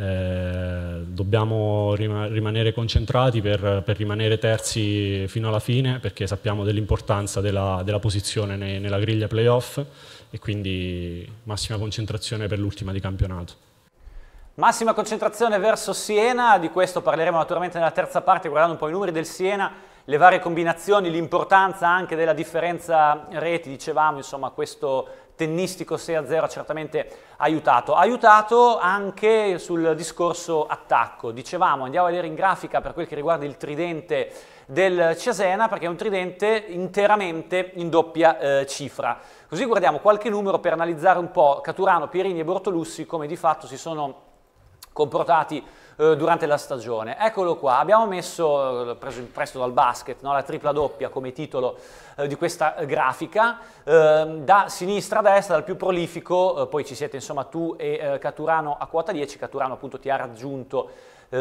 dobbiamo rimanere concentrati per rimanere terzi fino alla fine, perché sappiamo dell'importanza della posizione nella griglia playoff e quindi massima concentrazione per l'ultima di campionato. Massima concentrazione verso Siena, di questo parleremo naturalmente nella terza parte, guardando un po' i numeri del Siena, le varie combinazioni, l'importanza anche della differenza reti, dicevamo, insomma, questo tennistico 6-0 ha certamente aiutato. Ha aiutato anche sul discorso attacco, dicevamo, andiamo a vedere in grafica per quel che riguarda il tridente del Cesena, perché è un tridente interamente in doppia cifra. Così guardiamo qualche numero per analizzare un po' Caturano, Pierini e Bortolussi come di fatto si sono comportati durante la stagione. Eccolo qua, abbiamo messo, preso in prestito dal basket, no, la tripla doppia come titolo di questa grafica, da sinistra a destra, dal più prolifico, poi ci siete insomma tu e Caturano a quota 10, Caturano appunto ti ha raggiunto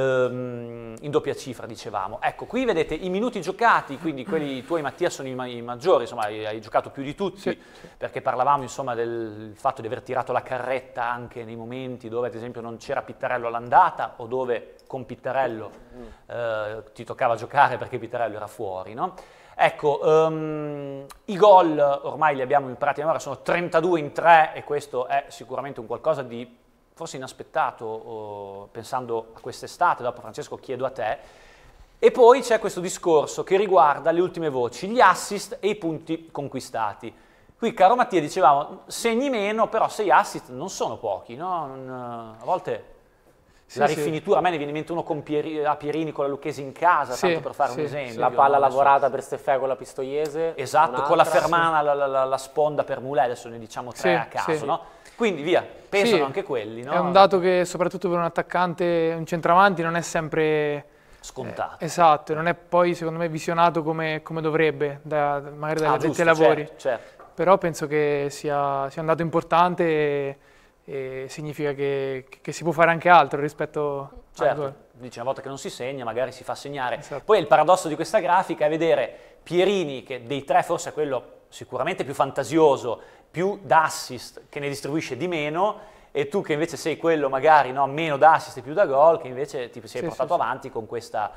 in doppia cifra, dicevamo. Ecco, qui vedete i minuti giocati, quindi quelli tuoi, Mattia, sono i maggiori, insomma hai giocato più di tutti, sì, perché parlavamo insomma del fatto di aver tirato la carretta anche nei momenti dove ad esempio non c'era Pittarello all'andata o dove con Pittarello ti toccava giocare perché Pittarello era fuori, no? Ecco, i gol ormai li abbiamo imparati a memoria, sono 32 in 3 e questo è sicuramente un qualcosa di forse inaspettato, pensando a quest'estate. Dopo Francesco chiedo a te. E poi c'è questo discorso che riguarda le ultime voci, gli assist e i punti conquistati. Qui, caro Mattia, dicevamo, segni meno, però 6 assist non sono pochi, no? A volte sì, la rifinitura, a me ne viene in mente uno con Pierini con la Lucchesi in casa, tanto per fare un esempio. La palla lavorata per Steffè con la Pistoiese. Esatto, con la Fermana, la sponda per Mulè, adesso ne diciamo 3 a caso, no? Quindi via, pesano anche quelli, no? È un dato che soprattutto per un attaccante, un centravanti, non è sempre scontato. Esatto, non è poi secondo me visionato come dovrebbe, magari dagli addetti ai lavori. Certo. Però penso che sia un dato importante e significa che si può fare anche altro rispetto al gol. Dice, una volta che non si segna magari si fa segnare. Esatto. Poi il paradosso di questa grafica è vedere Pierini, che dei tre forse è quello sicuramente più fantasioso, più d'assist, che ne distribuisce di meno, e tu che invece sei quello magari meno d'assist e più da gol, che invece ti sei portato avanti con questa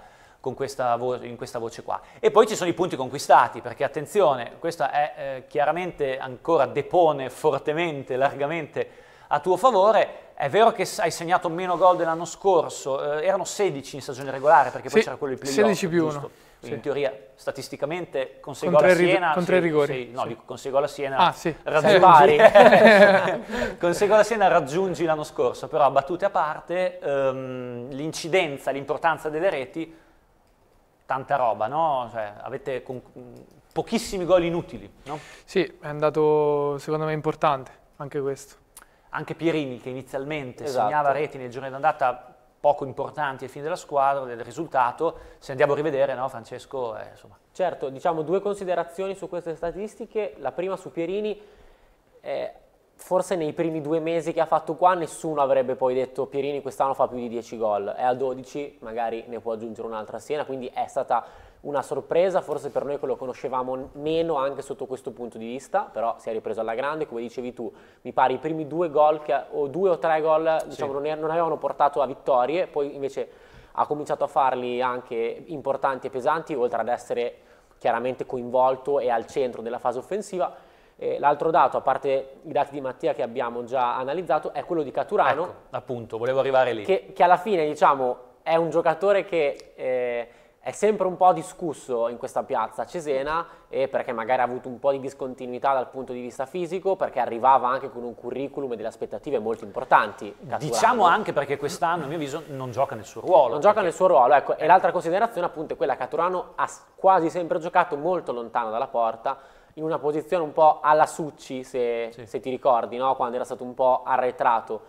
voce qua. E poi ci sono i punti conquistati, perché attenzione, questa è chiaramente ancora depone fortemente, largamente a tuo favore. È vero che hai segnato meno gol dell'anno scorso, erano 16 in stagione regolare, perché poi c'era quello di playoff, 16 più 1. In teoria, statisticamente, con 6 gol a Siena... Con 3 rigori. Dico, con 6 gol a Siena con 6 gol a Siena raggiungi l'anno scorso, però battute a parte, l'incidenza, l'importanza delle reti, tanta roba, no? Cioè, avete pochissimi gol inutili, no? Sì, è un dato secondo me importante, anche questo. Anche Pierini, che inizialmente segnava reti nel giorno d'andata, poco importanti ai fini della squadra, del risultato. Se andiamo a rivedere, no, Francesco, insomma. Certo, diciamo 2 considerazioni su queste statistiche. La prima su Pierini, forse nei primi 2 mesi che ha fatto qua nessuno avrebbe poi detto Pierini quest'anno fa più di 10 gol, è a 12, magari ne può aggiungere un'altra a Siena, quindi è stata una sorpresa, forse per noi che lo conoscevamo meno anche sotto questo punto di vista, però si è ripreso alla grande, come dicevi tu, mi pare i primi 2 gol, o 2 o 3 gol, diciamo, non avevano portato a vittorie, poi invece ha cominciato a farli anche importanti e pesanti, oltre ad essere chiaramente coinvolto e al centro della fase offensiva. L'altro dato, a parte i dati di Mattia che abbiamo già analizzato, è quello di Caturano. Ecco, appunto, volevo arrivare lì. Che alla fine, diciamo, è un giocatore che è sempre un po' discusso in questa piazza cesena, perché magari ha avuto un po' di discontinuità dal punto di vista fisico, perché arrivava anche con un curriculum e delle aspettative molto importanti. Caturano. Diciamo anche perché quest'anno, a mio avviso, non gioca nel suo ruolo. Non gioca nel suo ruolo, ecco. E l'altra considerazione appunto è quella che Caturano ha quasi sempre giocato molto lontano dalla porta, in una posizione un po' alla Succi, se ti ricordi, no? Quando era stato un po' arretrato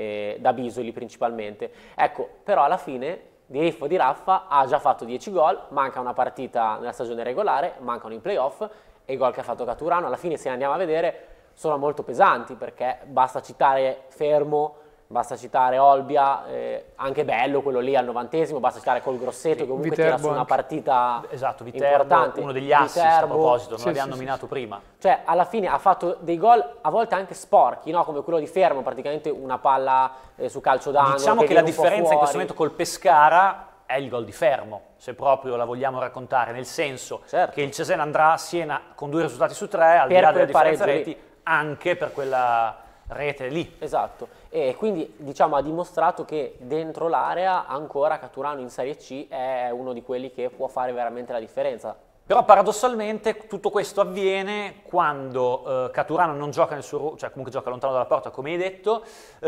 da Bisoli principalmente. Ecco, però alla fine di Riffo di Raffa ha già fatto 10 gol, manca una partita nella stagione regolare, mancano i playoff, e i gol che ha fatto Caturano alla fine, se andiamo a vedere, sono molto pesanti, perché basta citare Fermo, basta citare Olbia, anche Bello quello lì al 90esimo, basta citare col Grosseto che comunque tira su una partita importante. Uno degli assi a proposito, non l'abbiamo nominato prima. Cioè alla fine ha fatto dei gol a volte anche sporchi, no? Come quello di Fermo, praticamente una palla su calcio d'angolo. Diciamo che la differenza in questo momento col Pescara è il gol di Fermo, se proprio la vogliamo raccontare, nel senso che il Cesena andrà a Siena con 2 risultati su 3, al di là della differenza reti, anche per quella rete lì. Esatto, e quindi diciamo ha dimostrato che dentro l'area ancora Caturano in Serie C è uno di quelli che può fare veramente la differenza. Però paradossalmente tutto questo avviene quando Caturano non gioca nel suo ruolo, cioè comunque gioca lontano dalla porta, come hai detto,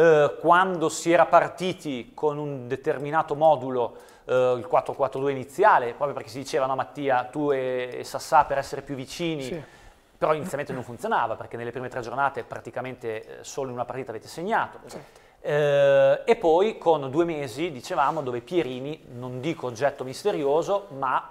quando si era partiti con un determinato modulo, il 4-4-2 iniziale, proprio perché si diceva no Mattia, tu e Sassà per essere più vicini, però inizialmente non funzionava, perché nelle prime 3 giornate praticamente solo in una partita avete segnato. E poi con 2 mesi, dicevamo, dove Pierini, non dico oggetto misterioso, ma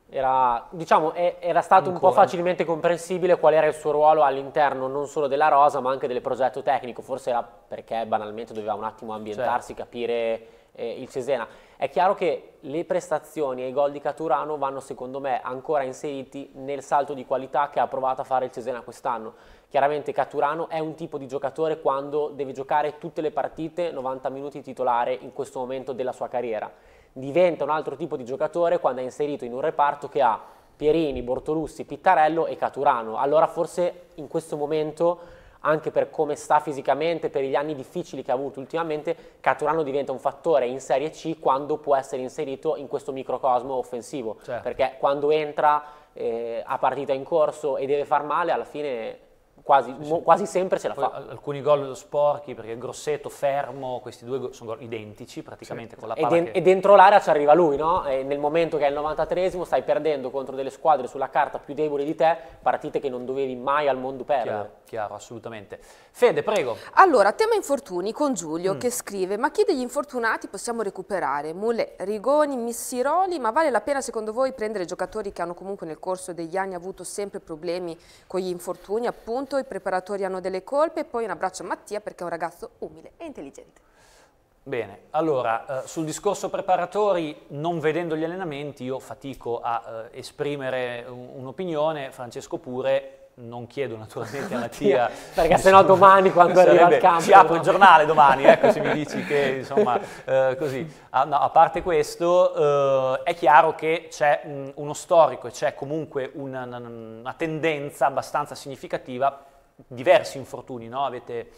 era stato un po' facilmente comprensibile qual era il suo ruolo all'interno non solo della rosa ma anche del progetto tecnico, forse era perché banalmente doveva un attimo ambientarsi, capire il Cesena. È chiaro che le prestazioni e i gol di Caturano vanno secondo me ancora inseriti nel salto di qualità che ha provato a fare il Cesena quest'anno. Chiaramente Caturano è un tipo di giocatore quando deve giocare tutte le partite 90 minuti titolare in questo momento della sua carriera. Diventa un altro tipo di giocatore quando è inserito in un reparto che ha Pierini, Bortolussi, Pittarello e Caturano. Allora forse in questo momento, anche per come sta fisicamente, per gli anni difficili che ha avuto ultimamente, Caturano diventa un fattore in Serie C quando può essere inserito in questo microcosmo offensivo. Perché quando entra a partita in corso e deve far male, alla fine quasi sempre ce la fa. Alcuni gol sporchi, perché Grosseto, Fermo, questi 2 sono gol identici praticamente con la palla e dentro l'area ci arriva lui, no? E nel momento che è il 93esimo stai perdendo contro delle squadre sulla carta più deboli di te, partite che non dovevi mai al mondo perdere. Chiaro, assolutamente. Fede, prego. Allora, tema infortuni con Giulio che scrive: ma chi degli infortunati possiamo recuperare? Moulet, Rigoni, Missiroli, ma vale la pena secondo voi prendere giocatori che hanno comunque nel corso degli anni avuto sempre problemi con gli infortuni, appunto i preparatori hanno delle colpe? E poi un abbraccio a Mattia perché è un ragazzo umile e intelligente. Bene, allora sul discorso preparatori, non vedendo gli allenamenti io fatico a esprimere un'opinione, Francesco pure. Non chiedo naturalmente a Mattia perché sennò domani quando arriva al campo si apre il giornale domani, se mi dici che insomma così. No, a parte questo è chiaro che c'è uno storico e c'è comunque una tendenza abbastanza significativa, diversi infortuni, no?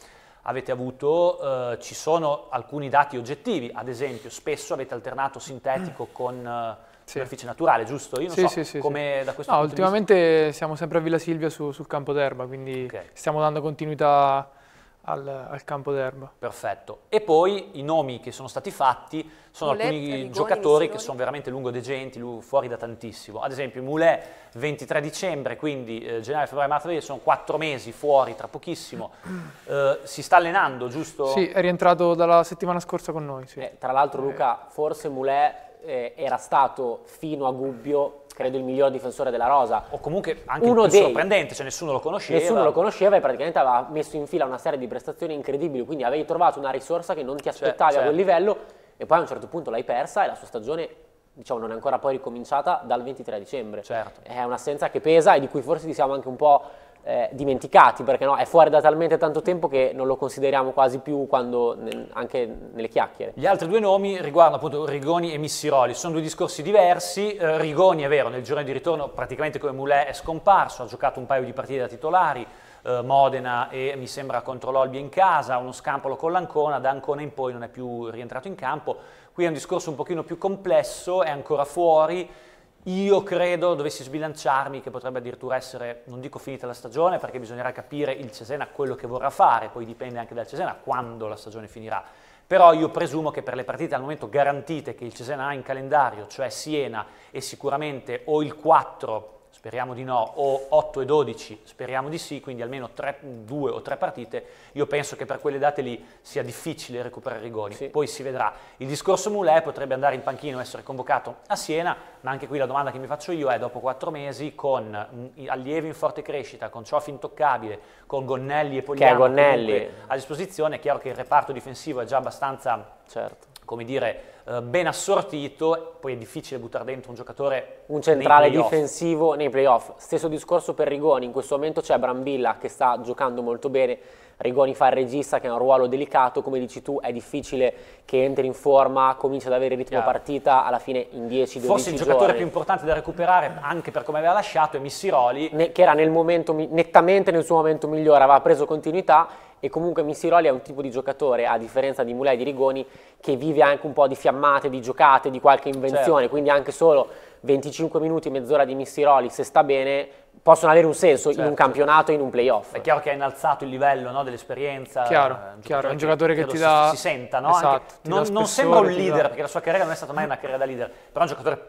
Avete avuto, ci sono alcuni dati oggettivi, ad esempio spesso avete alternato sintetico con superficie naturale, giusto? Io non so come da questo punto ultimamente di vista... siamo sempre a Villa Silvia sul campo d'erba, quindi stiamo dando continuità al campo d'erba. Perfetto. E poi i nomi che sono stati fatti sono Moulet, alcuni Rigoni, giocatori che Missiroli. sono veramente lungodegenti, fuori da tantissimo. Ad esempio Moulet 23 dicembre, quindi gennaio, febbraio, marzo, aprile, sono 4 mesi fuori, tra pochissimo. Si sta allenando, giusto? Sì, è rientrato dalla settimana scorsa con noi. Sì. Tra l'altro Luca, forse Moulet era stato fino a Gubbio credo il miglior difensore della rosa. O comunque anche il più sorprendente, cioè nessuno lo conosceva. Nessuno lo conosceva e praticamente aveva messo in fila una serie di prestazioni incredibili, quindi avevi trovato una risorsa che non ti aspettavi a quel livello e poi a un certo punto l'hai persa e la sua stagione, diciamo, non è ancora poi ricominciata dal 23 dicembre. Certo. È un'assenza che pesa e di cui forse ci siamo anche un po' dimenticati, perché no, è fuori da talmente tanto tempo che non lo consideriamo quasi più anche nelle chiacchiere. Gli altri due nomi riguardano appunto Rigoni e Missiroli, sono due discorsi diversi. Rigoni è vero, nel giorno di ritorno praticamente come Moulet è scomparso, ha giocato un paio di partite da titolari, Modena e mi sembra contro l'Olbia in casa, uno scampolo con l'Ancona, da Ancona in poi non è più rientrato in campo. Qui è un discorso un pochino più complesso, è ancora fuori. Io credo, dovessi sbilanciarmi, che potrebbe addirittura essere, non dico finita la stagione, perché bisognerà capire il Cesena quello che vorrà fare, poi dipende anche dal Cesena quando la stagione finirà. Però io presumo che per le partite al momento garantite che il Cesena ha in calendario, cioè Siena e sicuramente o il 4, speriamo di no, o 8 e 12, speriamo di sì, quindi almeno 2 o 3 partite, io penso che per quelle date lì sia difficile recuperare Rigoni, poi si vedrà. Il discorso Moulet potrebbe andare in panchino, essere convocato a Siena, ma anche qui la domanda che mi faccio io è, dopo 4 mesi, con allievi in forte crescita, con Cioffi intoccabile, con Gonnelli e Pogliano a disposizione, è chiaro che il reparto difensivo è già abbastanza, come dire, ben assortito, poi è difficile buttare dentro un giocatore, un centrale difensivo nei playoff. Stesso discorso per Rigoni, in questo momento c'è Brambilla che sta giocando molto bene, Rigoni fa il regista che è un ruolo delicato, come dici tu è difficile che entri in forma, comincia ad avere il ritmo partita, alla fine in 10-12 giorni. Forse il giocatore più importante da recuperare, anche per come aveva lasciato, è Missiroli. Che era nettamente nel suo momento migliore, aveva preso continuità e comunque Missiroli è un tipo di giocatore, a differenza di Moulet e di Rigoni, che vive anche un po' di fiammate, di giocate, di qualche invenzione, quindi anche solo 25 minuti, mezz'ora di Missiroli, se sta bene, possono avere un senso in un campionato e in un playoff. È chiaro che ha innalzato il livello, no, dell'esperienza. Chiaro, è un giocatore che ti dà... Si senta, no? Esatto, non sembra un leader, perché la sua carriera non è stata mai una carriera da leader, però è un giocatore,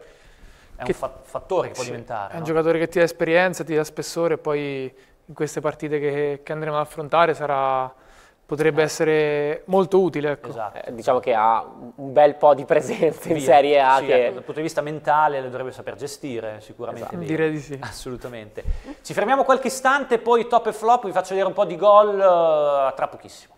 è un fattore che può diventare. È un giocatore che ti dà esperienza, ti dà spessore, e poi in queste partite che andremo ad affrontare potrebbe essere molto utile. Ecco. Esatto. Diciamo che ha un bel po' di presenza in Serie A. Dal punto di vista mentale le dovrebbe saper gestire, sicuramente. Direi di sì. Assolutamente. Ci fermiamo qualche istante, poi top e flop, vi faccio vedere un po' di gol tra pochissimo.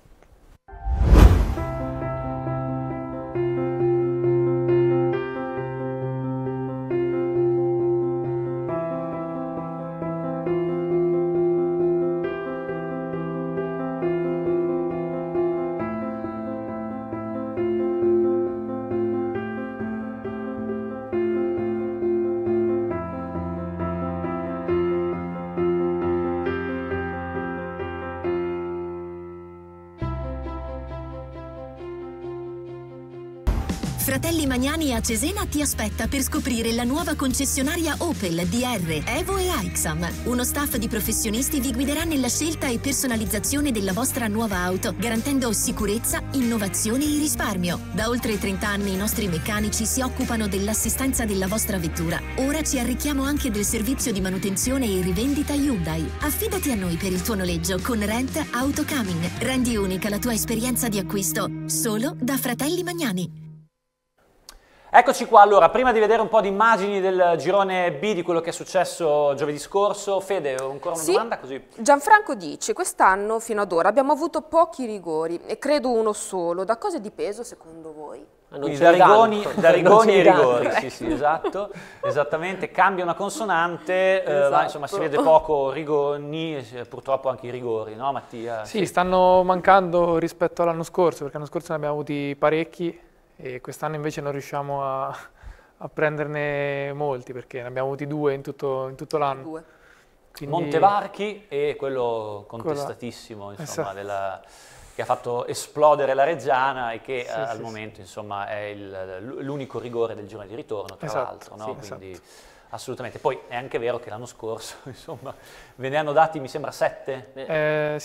Fratelli Magnani a Cesena ti aspetta per scoprire la nuova concessionaria Opel, DR, Evo e Aixam. Uno staff di professionisti vi guiderà nella scelta e personalizzazione della vostra nuova auto, garantendo sicurezza, innovazione e risparmio. Da oltre 30 anni i nostri meccanici si occupano dell'assistenza della vostra vettura. Ora ci arricchiamo anche del servizio di manutenzione e rivendita Hyundai. Affidati a noi per il tuo noleggio con Rent Autocoming. Rendi unica la tua esperienza di acquisto solo da Fratelli Magnani. Eccoci qua, allora, prima di vedere un po' di immagini del girone B di quello che è successo giovedì scorso, Fede, ancora una domanda così? Gianfranco dice, quest'anno fino ad ora abbiamo avuto pochi rigori e credo uno solo, da cosa è dipeso secondo voi? Quindi da Rigoni ai rigori, sì, esatto, esattamente, cambia una consonante, ma insomma si vede poco Rigoni, purtroppo anche i rigori, no Mattia? Sì, stanno mancando rispetto all'anno scorso, perché l'anno scorso ne abbiamo avuti parecchi, e quest'anno invece non riusciamo a prenderne molti, perché ne abbiamo avuti 2 in tutto l'anno. Montevarchi e quello contestatissimo, insomma, che ha fatto esplodere la Reggiana e che al momento insomma, è l'unico rigore del girone di ritorno, tra l'altro. No? Quindi assolutamente. Poi è anche vero che l'anno scorso insomma, ve ne hanno dati mi sembra 7? Sì.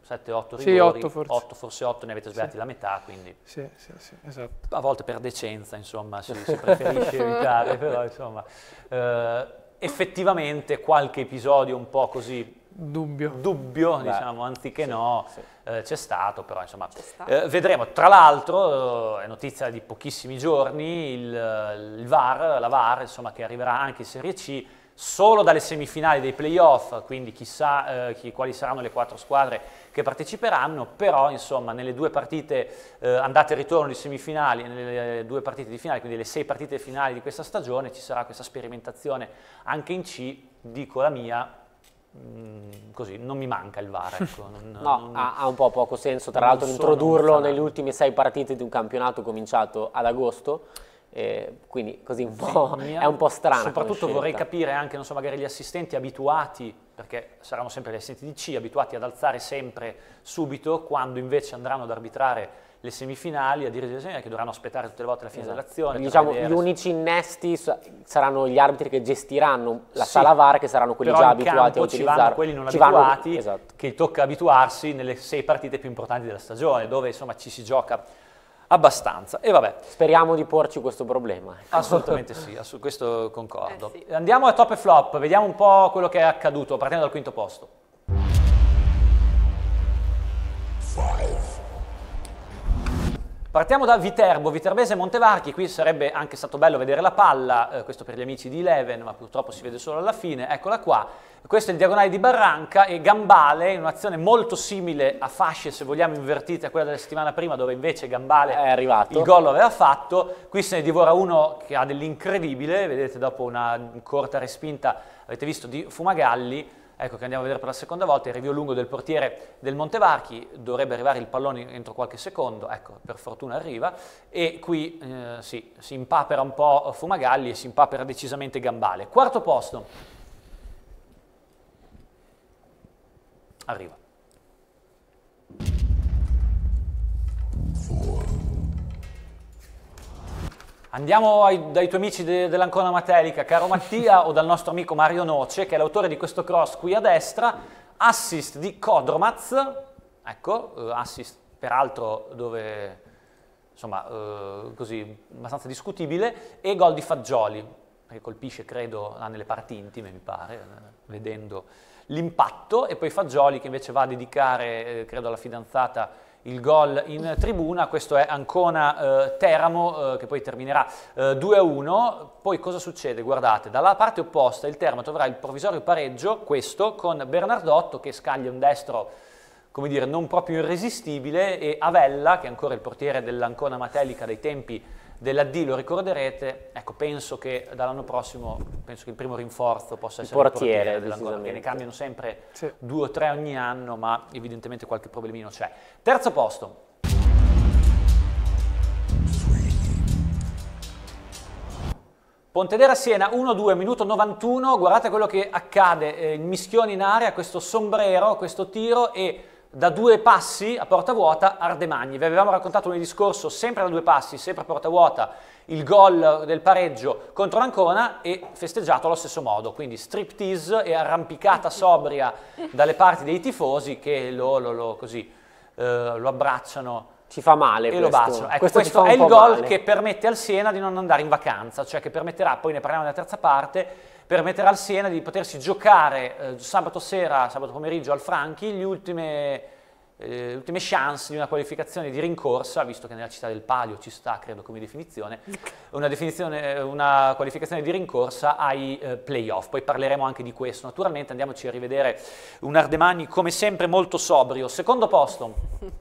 7-8 Sì, rigori, 8 forse. 8, forse 8 ne avete sbagliati la metà, quindi Sì, esatto. a volte per decenza, insomma, si preferisce evitare, però insomma, effettivamente qualche episodio un po' così dubbio, diciamo, anziché c'è stato, però insomma, vedremo. Tra l'altro, è notizia di pochissimi giorni, la VAR, insomma, che arriverà anche in Serie C, solo dalle semifinali dei playoff, quindi chissà quali saranno le 4 squadre che parteciperanno, però insomma nelle 2 partite andate e ritorno di semifinali, nelle 2 partite di finale, quindi le 6 partite finali di questa stagione, ci sarà questa sperimentazione anche in C, dico la mia, così non mi manca il VAR, ecco. Ha un po' poco senso, tra l'altro introdurlo nelle ultime 6 partite di un campionato cominciato ad agosto. Quindi così un po' è un po' strano. Soprattutto vorrei capire anche, non so, magari gli assistenti abituati, perché saranno sempre gli assistenti di C, abituati ad alzare sempre subito, quando invece andranno ad arbitrare le semifinali, a dirigere le semifinali, che dovranno aspettare tutte le volte la fine dell'azione. Diciamo, gli unici innesti saranno gli arbitri che gestiranno la sala VAR, che saranno quelli già abituati a utilizzare. Vanno quelli non abituati, che tocca abituarsi nelle 6 partite più importanti della stagione, dove insomma ci si gioca abbastanza. E vabbè. Speriamo di porci questo problema. Assolutamente sì, su questo concordo. Sì. Andiamo a top e flop, vediamo un po' quello che è accaduto, partendo dal 5° posto. Partiamo da Viterbese Montevarchi, qui sarebbe anche stato bello vedere la palla, questo per gli amici di Eleven, ma purtroppo si vede solo alla fine, eccola qua. Questo è il diagonale di Barranca e Gambale, in un'azione molto simile a fasce, se vogliamo, invertite a quella della settimana prima, dove invece Gambale è arrivato, il gol lo aveva fatto. Qui se ne divora uno che ha dell'incredibile, vedete, dopo una corta respinta, avete visto, di Fumagalli. Ecco che andiamo a vedere per la seconda volta il rinvio lungo del portiere del Montevarchi, dovrebbe arrivare il pallone entro qualche secondo, ecco, per fortuna arriva, e qui sì, si impapera un po' Fumagalli e si impapera decisamente Gambale. 4° posto. Arriva. Andiamo dai tuoi amici dell'Ancona Matelica, caro Mattia, o dal nostro amico Mario Noce, che è l'autore di questo cross qui a destra, assist di Kodromaz, ecco, assist peraltro dove, insomma, così, abbastanza discutibile, e gol di Fagioli, che colpisce, credo, nelle parti intime, mi pare, vedendo l'impatto, e poi Fagioli che invece va a dedicare, credo, alla fidanzata il gol in tribuna. Questo è Ancona-Teramo, che poi terminerà 2-1. Poi cosa succede? Guardate, dalla parte opposta il Teramo troverà il provvisorio pareggio, questo, con Bernardotto che scaglia un destro, come dire, non proprio irresistibile, e Avella, che è ancora il portiere dell'Ancona Matelica dei tempi della D, lo ricorderete. Ecco, penso che dall'anno prossimo, penso che il primo rinforzo possa essere il portiere dell'Ancona, che ne cambiano sempre 2 o 3 ogni anno, ma evidentemente qualche problemino c'è. 3° posto. Pontedera Siena 1-2, minuto 91, guardate quello che accade, il mischione in aria, questo sombrero, questo tiro, e da 2 passi a porta vuota Ardemagni. Vi avevamo raccontato lunedì scorso, sempre da 2 passi, sempre a porta vuota, il gol del pareggio contro l'Ancona, e festeggiato allo stesso modo, quindi striptease e arrampicata sobria dalle parti dei tifosi che lo abbracciano. Ci fa male e lo baciano. Ecco, questo è il gol che permette al Siena di non andare in vacanza, cioè che permetterà, poi ne parliamo nella terza parte, permetterà al Siena di potersi giocare sabato pomeriggio al Franchi le ultime chance di una qualificazione di rincorsa, visto che nella città del Palio ci sta, credo, come definizione, una qualificazione di rincorsa ai playoff. Poi parleremo anche di questo. Naturalmente andiamoci a rivedere un Ardemagni come sempre molto sobrio. 2° posto.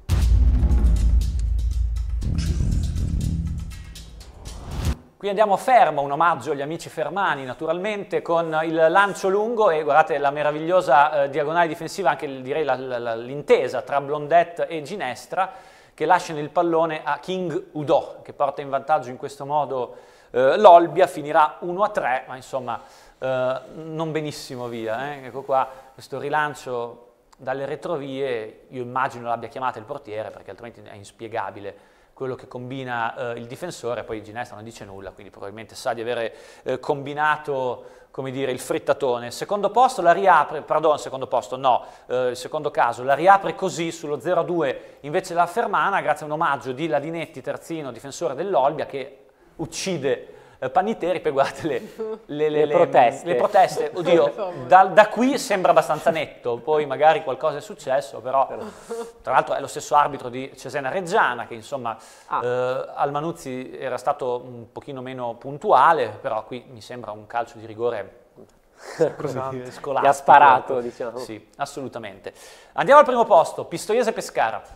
Qui andiamo a Fermo, un omaggio agli amici fermani, naturalmente, con il lancio lungo, e guardate la meravigliosa diagonale difensiva, anche direi l'intesa tra Blondet e Ginestra, che lasciano il pallone a King Udo, che porta in vantaggio in questo modo l'Olbia. Finirà 1-3, ma insomma non benissimo via. Ecco qua questo rilancio dalle retrovie, io immagino l'abbia chiamata il portiere, perché altrimenti è inspiegabile quello che combina il difensore, poi Ginesta non dice nulla, quindi probabilmente sa di avere combinato, come dire, il frittatone. Secondo posto la riapre, pardon, secondo posto no, il secondo caso, la riapre così sullo 0-2 invece la Fermana, grazie a un omaggio di Ladinetti, terzino, difensore dell'Olbia, che uccide Panniteri. Poi guardate le proteste. Oddio, da qui sembra abbastanza netto, poi magari qualcosa è successo, però tra l'altro è lo stesso arbitro di Cesena Reggiana, che insomma al Manuzzi era stato un pochino meno puntuale, però qui mi sembra un calcio di rigore scolastico. Gli ha sparato, diciamo. Sì, assolutamente. Andiamo al primo posto, Pistoiese-Pescara.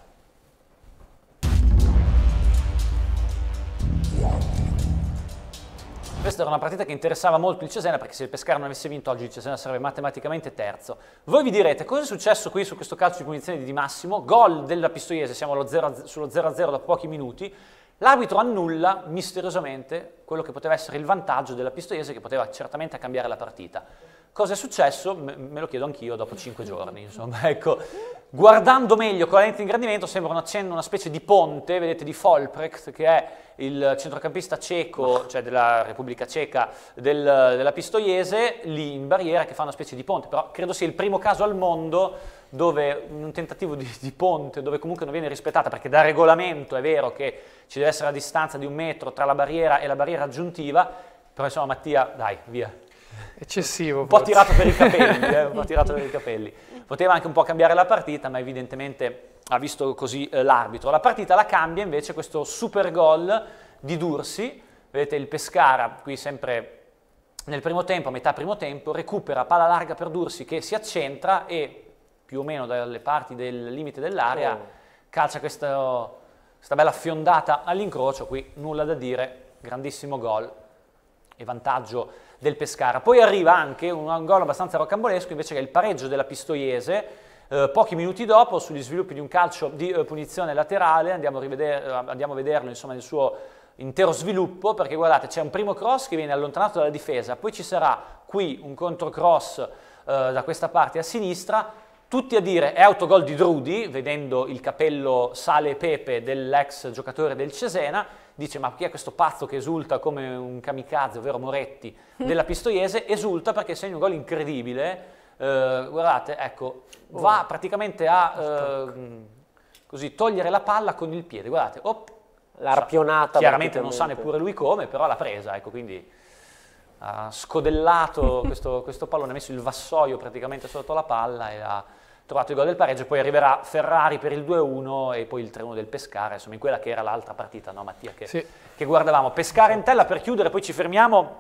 Questa era una partita che interessava molto il Cesena, perché se il Pescara non avesse vinto oggi il Cesena sarebbe matematicamente terzo. Voi vi direte, cosa è successo qui su questo calcio di punizione di Di Massimo? Gol della Pistoiese, siamo sullo 0-0 dopo pochi minuti. L'arbitro annulla misteriosamente quello che poteva essere il vantaggio della Pistoiese, che poteva certamente cambiare la partita. Cosa è successo? Me lo chiedo anch'io dopo 5 giorni, insomma, ecco. Guardando meglio con la lente di ingrandimento sembra una specie di ponte, vedete, di Folprecht, che è il centrocampista ceco, cioè della Repubblica Ceca, della Pistoiese, lì in barriera, che fa una specie di ponte, però credo sia il primo caso al mondo dove un tentativo di ponte, dove comunque non viene rispettata, perché da regolamento è vero che ci deve essere la distanza di 1 metro tra la barriera e la barriera aggiuntiva, però insomma Mattia, dai, via. Eccessivo. Un po' tirato per i capelli, un po' tirato per i capelli. Poteva anche un po' cambiare la partita, ma evidentemente ha visto così l'arbitro. La partita la cambia invece questo super gol di Dursi. Vedete il Pescara, qui sempre nel primo tempo, a metà primo tempo, recupera palla larga per Dursi che si accentra e più o meno dalle parti del limite dell'area calcia questa bella fiondata all'incrocio. Qui nulla da dire, grandissimo gol e vantaggio del Pescara. Poi arriva anche un gol abbastanza rocambolesco invece, che è il pareggio della Pistoiese, pochi minuti dopo, sugli sviluppi di un calcio di punizione laterale. Andiamo a vederlo insomma nel suo intero sviluppo, perché guardate, c'è un primo cross che viene allontanato dalla difesa, poi ci sarà qui un controcross da questa parte a sinistra, tutti a dire è autogol di Drudi, vedendo il capello sale e pepe dell'ex giocatore del Cesena. Dice, ma chi è questo pazzo che esulta come un kamikaze, ovvero Moretti, della Pistoiese? Esulta perché segna un gol incredibile. Guardate, ecco, va praticamente a così togliere la palla con il piede. Guardate, l'arpionata. Chiaramente non sa neppure lui come, però l'ha presa, ecco, quindi ha scodellato questo pallone, ha messo il vassoio praticamente sotto la palla e ha trovato il gol del pareggio. Poi arriverà Ferrari per il 2-1 e poi il 3-1 del Pescara, insomma in quella che era l'altra partita, no Mattia, che guardavamo. Pescara in tella per chiudere, poi ci fermiamo,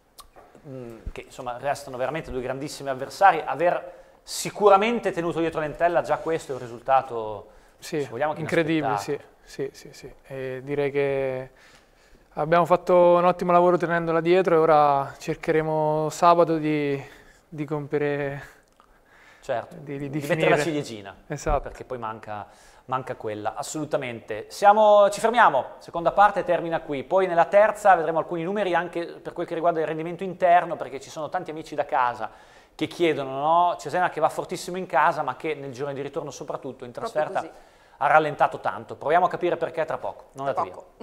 che insomma restano veramente due grandissimi avversari. Aver sicuramente tenuto dietro l'entella, già questo è un risultato, se vogliamo, che incredibile, sì. E direi che abbiamo fatto un ottimo lavoro tenendola dietro e ora cercheremo sabato di compiere... Certo, di mettere finire la ciliegina, esatto, perché poi manca quella, assolutamente. Ci fermiamo, seconda parte termina qui, poi nella terza vedremo alcuni numeri anche per quel che riguarda il rendimento interno, perché ci sono tanti amici da casa che chiedono, no? Cesena che va fortissimo in casa, ma che nel girone di ritorno soprattutto in trasferta ha rallentato tanto. Proviamo a capire perché tra poco, non andate via.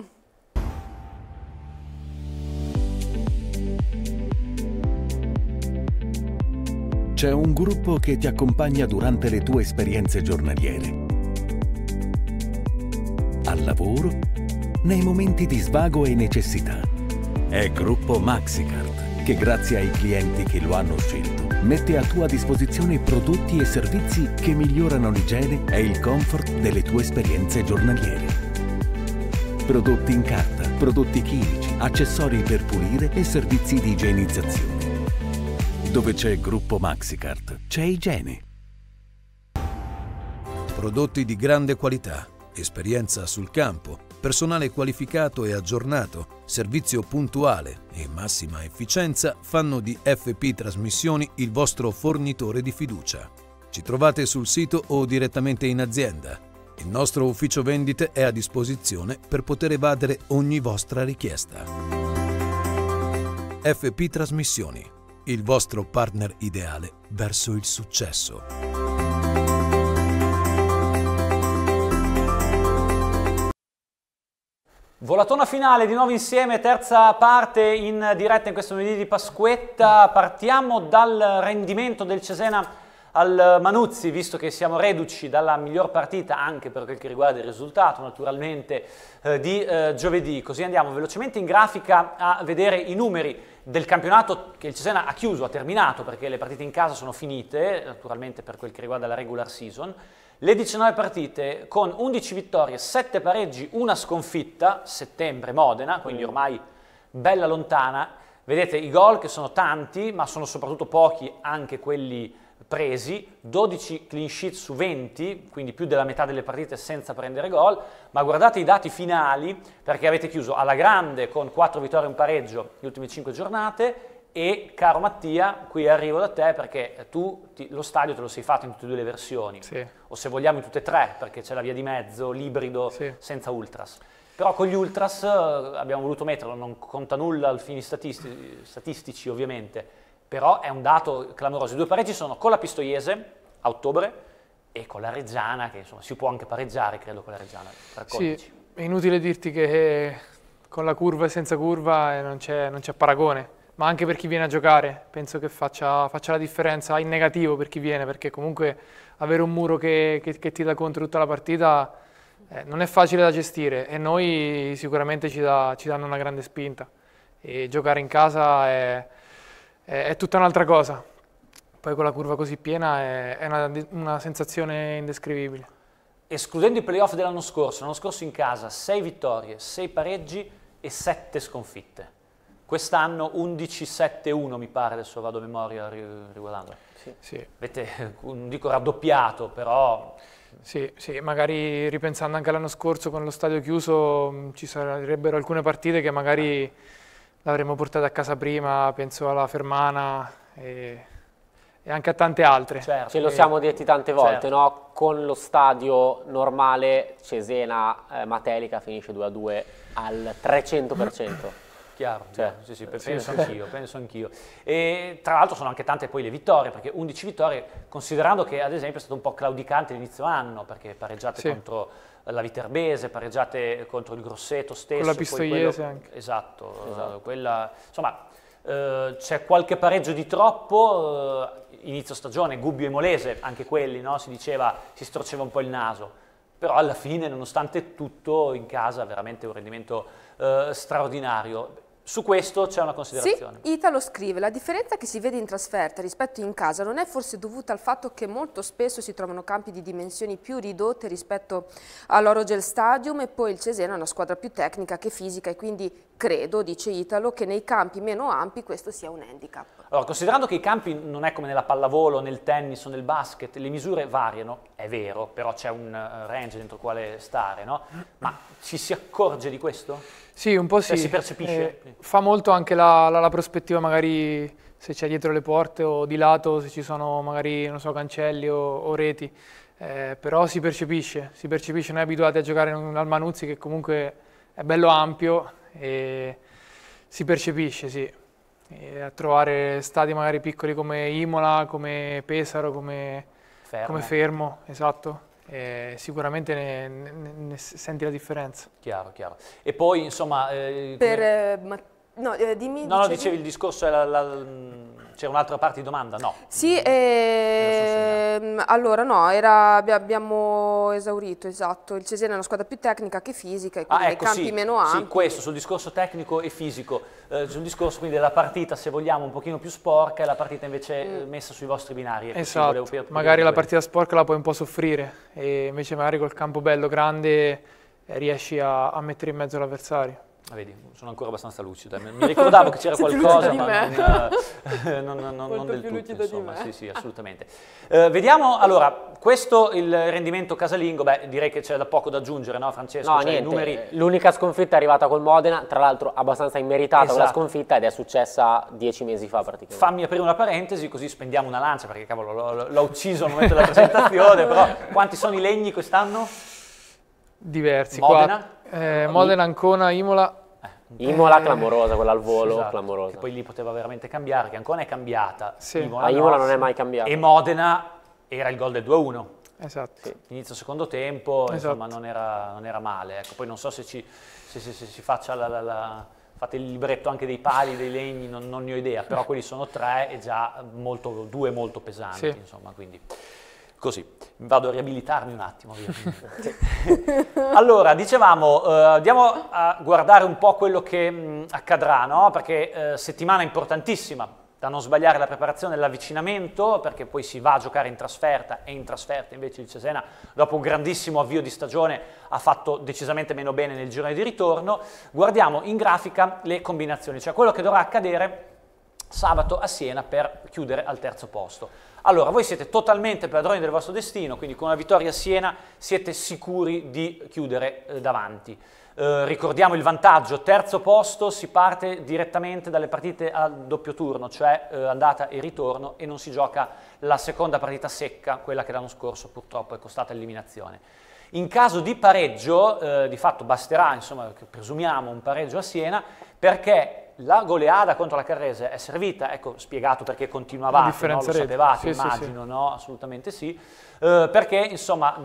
C'è un gruppo che ti accompagna durante le tue esperienze giornaliere. Al lavoro, nei momenti di svago e necessità. È Gruppo Maxicard, che grazie ai clienti che lo hanno scelto, mette a tua disposizione prodotti e servizi che migliorano l'igiene e il comfort delle tue esperienze giornaliere. Prodotti in carta, prodotti chimici, accessori per pulire e servizi di igienizzazione. Dove c'è Gruppo Maxicard, c'è igiene. Prodotti di grande qualità, esperienza sul campo, personale qualificato e aggiornato, servizio puntuale e massima efficienza fanno di FP Trasmissioni il vostro fornitore di fiducia. Ci trovate sul sito o direttamente in azienda. Il nostro ufficio vendite è a disposizione per poter evadere ogni vostra richiesta. FP Trasmissioni, il vostro partner ideale verso il successo. Volatona finale di nuovo insieme, terza parte in diretta in questo lunedì di Pasquetta. Partiamo dal rendimento del Cesena al Manuzzi, visto che siamo reduci dalla miglior partita anche per quel che riguarda il risultato naturalmente di giovedì. Così andiamo velocemente in grafica a vedere i numeri del campionato che il Cesena ha chiuso, ha terminato, perché le partite in casa sono finite naturalmente per quel che riguarda la regular season. Le 19 partite con 11 vittorie, 7 pareggi, una sconfitta, settembre Modena, quindi ormai bella lontana. Vedete i gol che sono tanti, ma sono soprattutto pochi anche quelli presi, 12 clean sheet su 20, quindi più della metà delle partite senza prendere gol, ma guardate i dati finali, perché avete chiuso alla grande con 4 vittorie e un pareggio le ultime 5 giornate. E caro Mattia, qui arrivo da te perché tu lo stadio te lo sei fatto in tutte e due le versioni, o se vogliamo in tutte e tre, perché c'è la via di mezzo, l'ibrido, senza ultras. Però con gli ultras abbiamo voluto metterlo, non conta nulla al fini statistici ovviamente, però è un dato clamoroso. I due pareggi sono con la Pistoiese a ottobre e con la Reggiana, che insomma si può anche pareggiare credo con la Reggiana. Sì, è inutile dirti che con la curva e senza curva non c'è paragone. Ma anche per chi viene a giocare, penso che faccia la differenza in negativo per chi viene, perché comunque avere un muro che ti dà contro tutta la partita non è facile da gestire e noi sicuramente ci danno una grande spinta. E giocare in casa è tutta un'altra cosa. Poi con la curva così piena è una sensazione indescrivibile. Escludendo i playoff dell'anno scorso in casa 6 vittorie, 6 pareggi e 7 sconfitte. Quest'anno 11-7-1 mi pare, adesso vado a memoria riguardando. Sì. Avete, non dico raddoppiato, però... Sì, magari ripensando anche all'anno scorso con lo stadio chiuso ci sarebbero alcune partite che magari l'avremmo portate a casa prima, penso alla Fermana e anche a tante altre. Certo. Ce lo siamo detti tante volte, no? Con lo stadio normale Cesena-Matelica finisce 2-2 al 300%. Chiaro, sì, penso anch'io. E tra l'altro sono anche tante poi le vittorie, perché 11 vittorie, considerando che ad esempio è stato un po' claudicante l'inizio anno, perché pareggiate contro la Viterbese, pareggiate contro il Grosseto stesso. Con la Pistoiese anche. Esatto. Quella, insomma, c'è qualche pareggio di troppo, inizio stagione, Gubbio e Molese, anche quelli, no? Si diceva, si storceva un po' il naso. Però alla fine, nonostante tutto, in casa veramente un rendimento straordinario. Su questo c'è una considerazione. Sì, Italo scrive, la differenza che si vede in trasferta rispetto in casa non è forse dovuta al fatto che molto spesso si trovano campi di dimensioni più ridotte rispetto all'Orogel Stadium e poi il Cesena è una squadra più tecnica che fisica e quindi credo, dice Italo, che nei campi meno ampi questo sia un handicap. Allora, considerando che i campi non è come nella pallavolo, nel tennis o nel basket, le misure variano, è vero, però c'è un range dentro il quale stare, no? Ma ci si accorge di questo? Sì, un po' sì. Si percepisce? Fa molto anche la prospettiva, magari se c'è dietro le porte o di lato, se ci sono magari, non so, cancelli o reti, però si percepisce, noi abituati a giocare al Manuzzi che comunque è bello ampio e si percepisce, sì. E a trovare stadi magari piccoli come Imola, come Pesaro, come Fermo, esatto. Sicuramente ne senti la differenza. Chiaro. E poi insomma... dicevi il discorso, c'era un'altra parte di domanda? No. Sì, allora no, abbiamo esaurito, esatto. Il Cesena è una squadra più tecnica che fisica e quindi nei campi meno ampi. Sì, questo sul discorso tecnico e fisico, sul discorso quindi della partita, se vogliamo, un pochino più sporca e la partita invece messa sui vostri binari. Esatto, magari la partita sporca la puoi un po' soffrire e invece magari col campo bello, grande, riesci a mettere in mezzo l'avversario. Vedi, sono ancora abbastanza lucido. Mi ricordavo che c'era qualcosa, ma non del tutto, insomma. Sì, assolutamente. Vediamo, allora, questo il rendimento casalingo, direi che c'è da poco da aggiungere, no Francesco? No, niente, l'unica sconfitta è arrivata col Modena, tra l'altro abbastanza immeritata quella sconfitta ed è successa 10 mesi fa praticamente. Fammi aprire una parentesi così spendiamo una lancia, perché cavolo, l'ho ucciso al momento della presentazione, però quanti sono i legni quest'anno? Diversi. Modena? Modena, Ancona, Imola. Imola clamorosa, quella al volo, clamorosa. Che poi lì poteva veramente cambiare, che Ancona è cambiata. Sì. Imola non è mai cambiata. E Modena era il gol del 2-1. Esatto. Sì. Inizio secondo tempo, insomma, non era male. Ecco, poi non so se si faccia fate il libretto anche dei pali, dei legni, non ne ho idea, però quelli sono 3 e già 2 molto pesanti, insomma, quindi così. Vado a riabilitarmi un attimo. Allora, dicevamo, andiamo a guardare un po' quello che accadrà, no? Perché settimana importantissima, da non sbagliare la preparazione e l'avvicinamento, perché poi si va a giocare in trasferta, e in trasferta invece il Cesena, dopo un grandissimo avvio di stagione, ha fatto decisamente meno bene nel girone di ritorno. Guardiamo in grafica le combinazioni, cioè quello che dovrà accadere sabato a Siena per chiudere al terzo posto. Allora, voi siete totalmente padroni del vostro destino, quindi con una vittoria a Siena siete sicuri di chiudere davanti. Ricordiamo il vantaggio, terzo posto, si parte direttamente dalle partite a doppio turno, cioè andata e ritorno, e non si gioca la seconda partita secca, quella che l'anno scorso purtroppo è costata l'eliminazione. In caso di pareggio, di fatto basterà, insomma, presumiamo un pareggio a Siena, perché la goleada contro la Carrese è servita, ecco spiegato perché continuavate, no? Lo sapevate, immagino, no? Assolutamente sì, perché insomma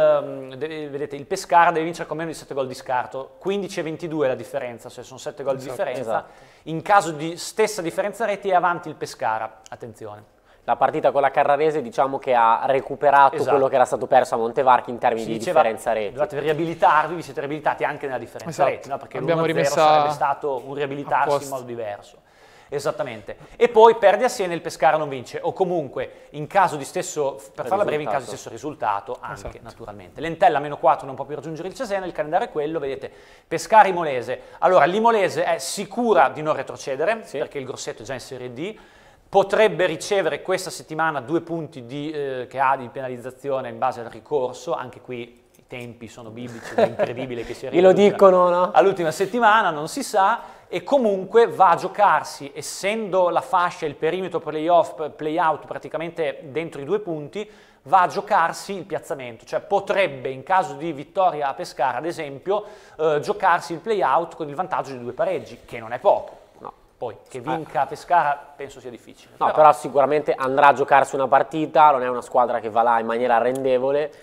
vedete il Pescara deve vincere con meno di 7 gol di scarto, 15-22 è la differenza, cioè sono 7 gol di differenza, in caso di stessa differenza reti è avanti il Pescara, attenzione. La partita con la Carrarese diciamo che ha recuperato quello che era stato perso a Montevarchi in termini di differenza reti. Dovete riabilitarvi, vi siete riabilitati anche nella differenza reti, no? Perché l'1-0 sarebbe stato un riabilitarsi in modo diverso. Esattamente. E poi perde a Siena e il Pescara non vince, o comunque in caso di stesso, per farla breve, in caso di stesso risultato anche naturalmente. L'Entella -4 non può più raggiungere il Cesena, il calendario è quello, vedete, Pescara-Imolese. Allora l'Imolese è sicura di non retrocedere, perché il Grosseto è già in Serie D, potrebbe ricevere questa settimana 2 punti che ha di penalizzazione in base al ricorso, anche qui i tempi sono biblici, è incredibile che sia lo dicono, no? All'ultima settimana, non si sa, e comunque va a giocarsi, essendo la fascia, il perimetro play-off, play-out praticamente dentro i 2 punti, va a giocarsi il piazzamento, cioè potrebbe in caso di vittoria a Pescara ad esempio giocarsi il play-out con il vantaggio di 2 pareggi, che non è poco. Poi, che vinca a Pescara penso sia difficile. No, però sicuramente andrà a giocarsi una partita, non è una squadra che va là in maniera arrendevole,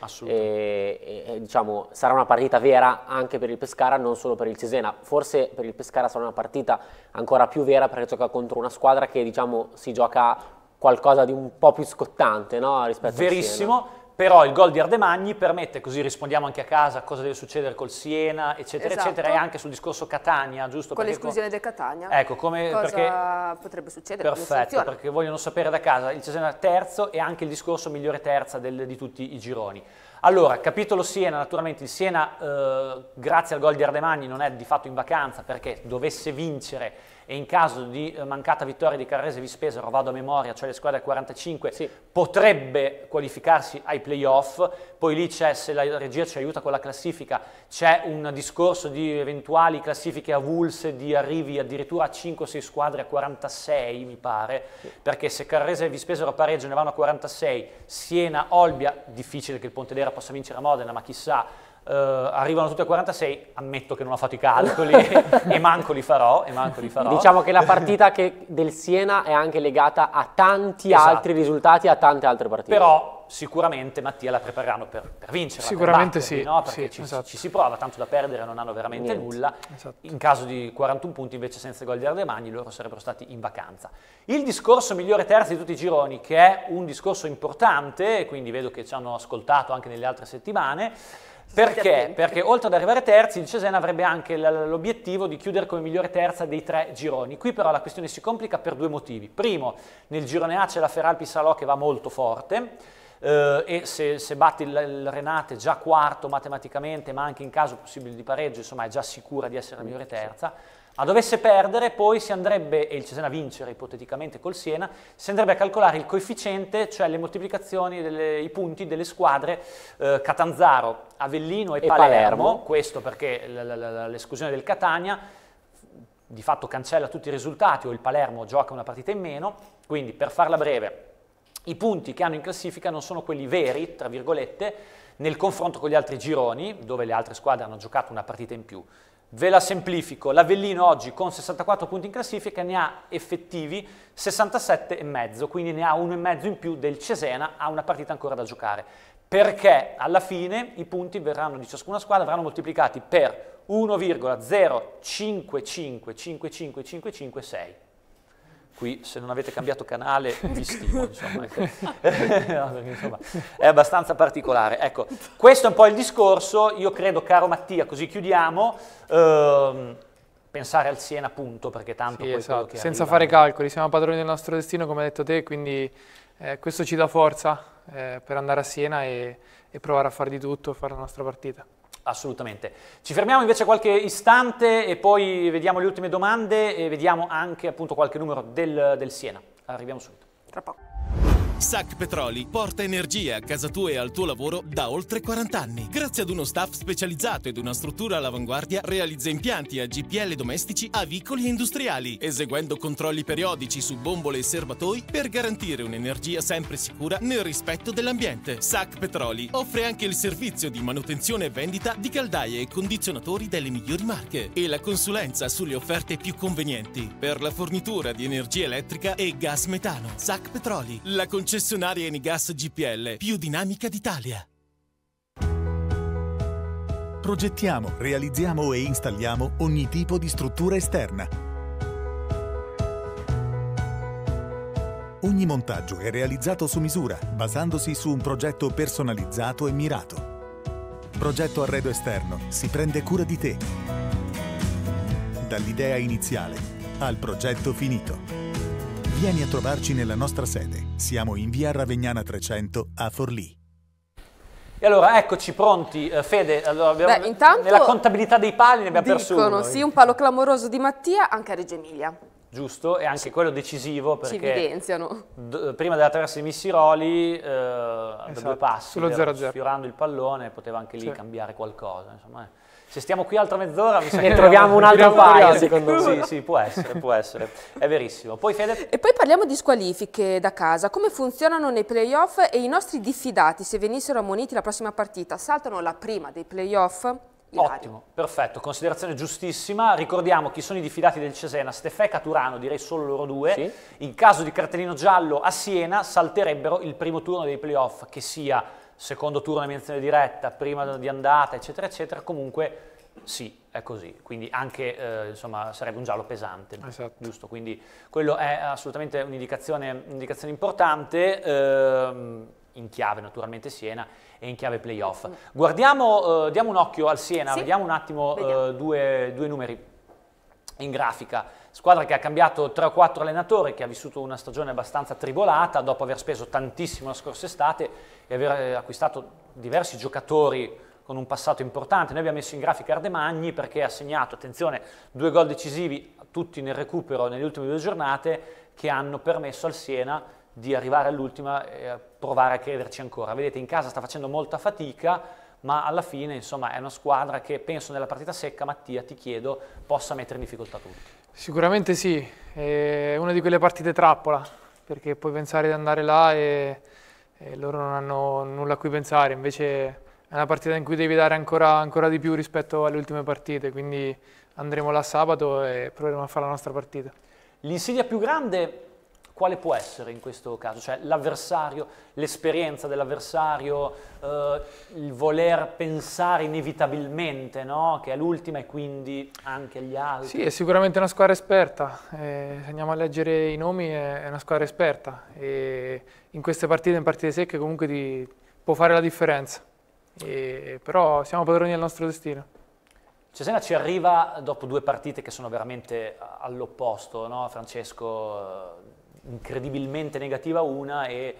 e diciamo, sarà una partita vera anche per il Pescara, non solo per il Cesena. Forse per il Pescara sarà una partita ancora più vera perché gioca contro una squadra che diciamo si gioca qualcosa di un po' più scottante, no? Rispetto verissimo. al Siena. Però il gol di Ardemagni permette, così rispondiamo anche a casa, cosa deve succedere col Siena, eccetera, eccetera, e anche sul discorso Catania, giusto? Con l'esclusione del Catania. Ecco, cosa potrebbe succedere? Perfetto, perché vogliono sapere da casa il Cesena terzo e anche il discorso migliore terza di tutti i gironi. Allora, capitolo Siena, naturalmente il Siena, grazie al gol di Ardemagni, non è di fatto in vacanza, perché dovesse vincere e in caso di mancata vittoria di Carrese Vispesaro, vado a memoria, cioè le squadre 45, potrebbe qualificarsi ai playoff. Poi lì c'è, se la regia ci aiuta con la classifica, c'è un discorso di eventuali classifiche avulse, di arrivi addirittura a 5-6 squadre a 46 mi pare, perché se Carrese e Vispesaro pareggiano ne vanno a 46, Siena, Olbia, difficile che il Pontedera possa vincere a Modena, ma chissà, arrivano tutti a 46, ammetto che non ho fatto i calcoli e manco li farò, Diciamo che la partita del Siena è anche legata a tanti altri risultati, a tante altre partite. Però sicuramente Mattia la prepareranno per vincere. Sicuramente sì, no? Perché ci si prova, tanto da perdere non hanno veramente nulla. In caso di 41 punti invece senza gol di Ardemagni loro sarebbero stati in vacanza. Il discorso migliore terza di tutti i gironi, che è un discorso importante, quindi vedo che ci hanno ascoltato anche nelle altre settimane. Perché? Perché oltre ad arrivare terzi, il Cesena avrebbe anche l'obiettivo di chiudere come migliore terza dei 3 gironi. Qui però la questione si complica per 2 motivi. Primo, nel girone A c'è la Feralpi Salò che va molto forte, e se batti il Renate già quarto matematicamente, ma anche in caso possibile di pareggio, insomma è già sicura di essere la migliore terza. Ma dovesse perdere, poi si andrebbe, e il Cesena vincere ipoteticamente col Siena, si andrebbe a calcolare il coefficiente, cioè le moltiplicazioni, i punti delle squadre Catanzaro, Avellino e Palermo. Questo perché l'esclusione del Catania di fatto cancella tutti i risultati, o il Palermo gioca una partita in meno, quindi per farla breve, i punti che hanno in classifica non sono quelli veri, tra virgolette, nel confronto con gli altri gironi, dove le altre squadre hanno giocato una partita in più. Ve la semplifico, l'Avellino oggi con 64 punti in classifica ne ha effettivi 67,5, quindi ne ha 1,5 in più del Cesena, ha una partita ancora da giocare. perché alla fine i punti di ciascuna squadra verranno moltiplicati per 1,05555556. Qui, se non avete cambiato canale, vi stimo, insomma, ecco. No, perché, insomma, è abbastanza particolare. Ecco, questo è un po' il discorso. Io credo, caro Mattia, così chiudiamo, pensare al Siena, appunto, perché tanto sì, poi esatto. che senza arriva... fare calcoli, siamo padroni del nostro destino, come hai detto te, quindi questo ci dà forza per andare a Siena e provare a fare di tutto, fare la nostra partita. Assolutamente. Ci fermiamo invece qualche istante e poi vediamo le ultime domande e vediamo anche appunto qualche numero del Siena. Arriviamo subito. Tra poco. SAC Petroli porta energia a casa tua e al tuo lavoro da oltre 40 anni. Grazie ad uno staff specializzato ed una struttura all'avanguardia, realizza impianti a GPL domestici, avicoli e industriali, eseguendo controlli periodici su bombole e serbatoi per garantire un'energia sempre sicura nel rispetto dell'ambiente. SAC Petroli offre anche il servizio di manutenzione e vendita di caldaie e condizionatori delle migliori marche e la consulenza sulle offerte più convenienti per la fornitura di energia elettrica e gas metano. SAC Petroli, la concessionaria Enigas GPL più dinamica d'Italia. Progettiamo, realizziamo e installiamo ogni tipo di struttura esterna. Ogni montaggio è realizzato su misura, basandosi su un progetto personalizzato e mirato. Progetto Arredo Esterno si prende cura di te. Dall'idea iniziale al progetto finito. Vieni a trovarci nella nostra sede. Siamo in via Ravegnana 300 a Forlì. E allora eccoci pronti, Fede, allora intanto nella contabilità dei pali ne abbiamo perso uno. Sì, un palo clamoroso di Mattia anche a Reggio Emilia. Giusto, e anche quello decisivo perché ci evidenziano. Prima della traversa di Missiroli, da due passi, sullo 0-0. sfiorando il pallone, poteva anche lì cambiare qualcosa. Insomma, se stiamo qui altra mezz'ora mi sa ne che troviamo un altro paio, secondo me. Sì, sì, può essere, è verissimo. Poi Fede? E poi parliamo di squalifiche da casa, come funzionano nei playoff e i nostri diffidati, se venissero ammoniti la prossima partita, saltano la prima dei playoff? Ottimo, perfetto, considerazione giustissima. Ricordiamo chi sono i diffidati del Cesena: Stefè e Caturano, direi solo loro due. Sì. In caso di cartellino giallo a Siena salterebbero il primo turno dei playoff, che sia secondo turno eliminazione diretta, prima di andata, eccetera, eccetera. Comunque sì, è così, quindi anche insomma sarebbe un giallo pesante, esatto. Giusto? Quindi quello è assolutamente un'indicazione importante, in chiave naturalmente Siena e in chiave playoff. Guardiamo, diamo un occhio al Siena, sì. Vediamo un attimo due numeri in grafica. Squadra che ha cambiato 3 o 4 allenatori, che ha vissuto una stagione abbastanza tribolata dopo aver speso tantissimo la scorsa estate e aver acquistato diversi giocatori con un passato importante. Noi abbiamo messo in grafica Ardemagni perché ha segnato, attenzione, 2 gol decisivi, tutti nel recupero nelle ultime 2 giornate, che hanno permesso al Siena di arrivare all'ultima e provare a crederci ancora. Vedete, in casa sta facendo molta fatica, ma alla fine insomma è una squadra che penso nella partita secca, Mattia, ti chiedo, possa mettere in difficoltà tutti. Sicuramente sì, è una di quelle partite trappola, perché puoi pensare di andare là e loro non hanno nulla a cui pensare, invece è una partita in cui devi dare ancora di più rispetto alle ultime partite, quindi andremo là sabato e proveremo a fare la nostra partita. L'insidia più grande quale può essere in questo caso? Cioè l'avversario, l'esperienza dell'avversario, il voler pensare inevitabilmente, no? Che è l'ultima e quindi anche agli altri? Sì, è sicuramente una squadra esperta, se andiamo a leggere i nomi è una squadra esperta e in queste partite, in partite secche comunque può fare la differenza, però siamo padroni del nostro destino. Cesena ci arriva dopo 2 partite che sono veramente all'opposto, no? Francesco, incredibilmente negativa una e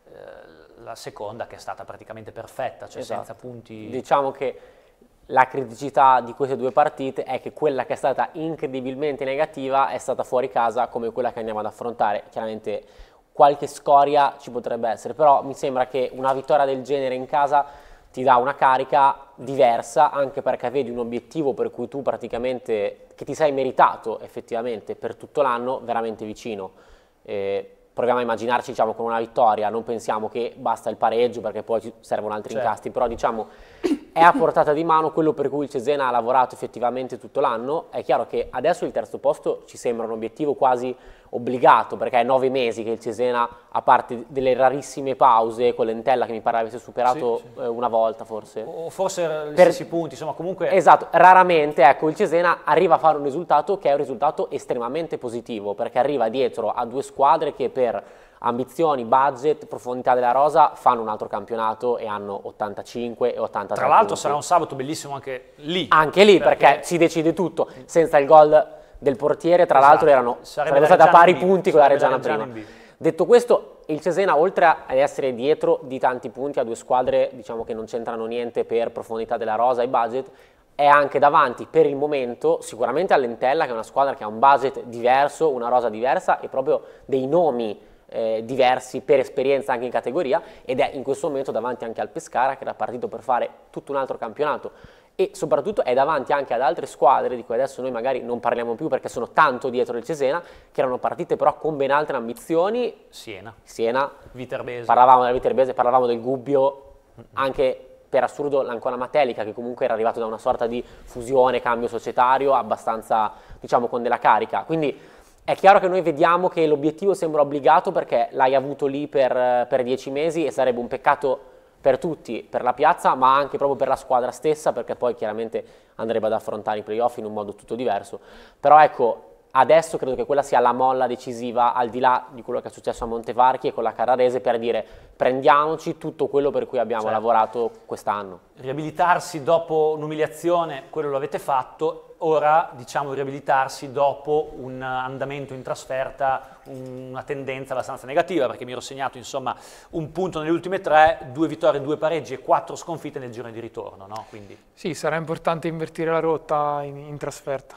la seconda che è stata praticamente perfetta, cioè esatto. Senza punti. Diciamo che la criticità di queste 2 partite è che quella che è stata incredibilmente negativa è stata fuori casa come quella che andiamo ad affrontare. Chiaramente qualche scoria ci potrebbe essere, però mi sembra che una vittoria del genere in casa ti dà una carica diversa, anche perché vedi un obiettivo per cui tu praticamente, che ti sei meritato effettivamente per tutto l'anno, veramente vicino. Proviamo a immaginarci, diciamo, con una vittoria, non pensiamo che basta il pareggio perché poi ci servono altri incasti, però diciamo è a portata di mano quello per cui il Cesena ha lavorato effettivamente tutto l'anno. È chiaro che adesso il terzo posto ci sembra un obiettivo quasi obbligato, perché è 9 mesi che il Cesena, a parte delle rarissime pause con l'Entella che mi pare avesse superato una volta forse. O forse gli stessi punti, insomma comunque... Esatto, raramente ecco, il Cesena arriva a fare un risultato che è un risultato estremamente positivo, perché arriva dietro a 2 squadre che per ambizioni, budget, profondità della rosa fanno un altro campionato e hanno 85 e 83 Tra l'altro punti. sarà un sabato bellissimo anche lì. Anche lì, perché si decide tutto. Senza il gol del portiere, tra l'altro sarebbe stata a pari punti con la Reggiana prima. Detto questo, il Cesena, oltre ad essere dietro di tanti punti a 2 squadre, diciamo che non c'entrano niente per profondità della rosa e budget, è anche davanti per il momento sicuramente all'Entella, che è una squadra che ha un budget diverso, una rosa diversa e proprio dei nomi diversi per esperienza anche in categoria, ed è in questo momento davanti anche al Pescara, che era partito per fare tutto un altro campionato, e soprattutto è davanti anche ad altre squadre di cui adesso noi magari non parliamo più perché sono tanto dietro il Cesena, che erano partite però con ben altre ambizioni. Siena, Viterbese. Parlavamo della Viterbese, parlavamo del Gubbio, anche per assurdo l'Ancona Matelica, che comunque era arrivato da una sorta di fusione, cambio societario abbastanza, diciamo, con della carica. Quindi è chiaro che noi vediamo che l'obiettivo sembra obbligato perché l'hai avuto lì per 10 mesi e sarebbe un peccato per tutti, per la piazza, ma anche proprio per la squadra stessa, perché poi chiaramente andrebbe ad affrontare i playoff in un modo tutto diverso. Però ecco, adesso credo che quella sia la molla decisiva, al di là di quello che è successo a Montevarchi e con la Carrarese, per dire prendiamoci tutto quello per cui abbiamo lavorato quest'anno. Riabilitarsi dopo un'umiliazione, quello lo avete fatto. Ora, diciamo, riabilitarsi dopo un andamento in trasferta, una tendenza abbastanza negativa, perché mi ero segnato, insomma, un punto nelle ultime 3, 2 vittorie, 2 pareggi e 4 sconfitte nel girone di ritorno, no? Quindi... Sì, sarà importante invertire la rotta in trasferta.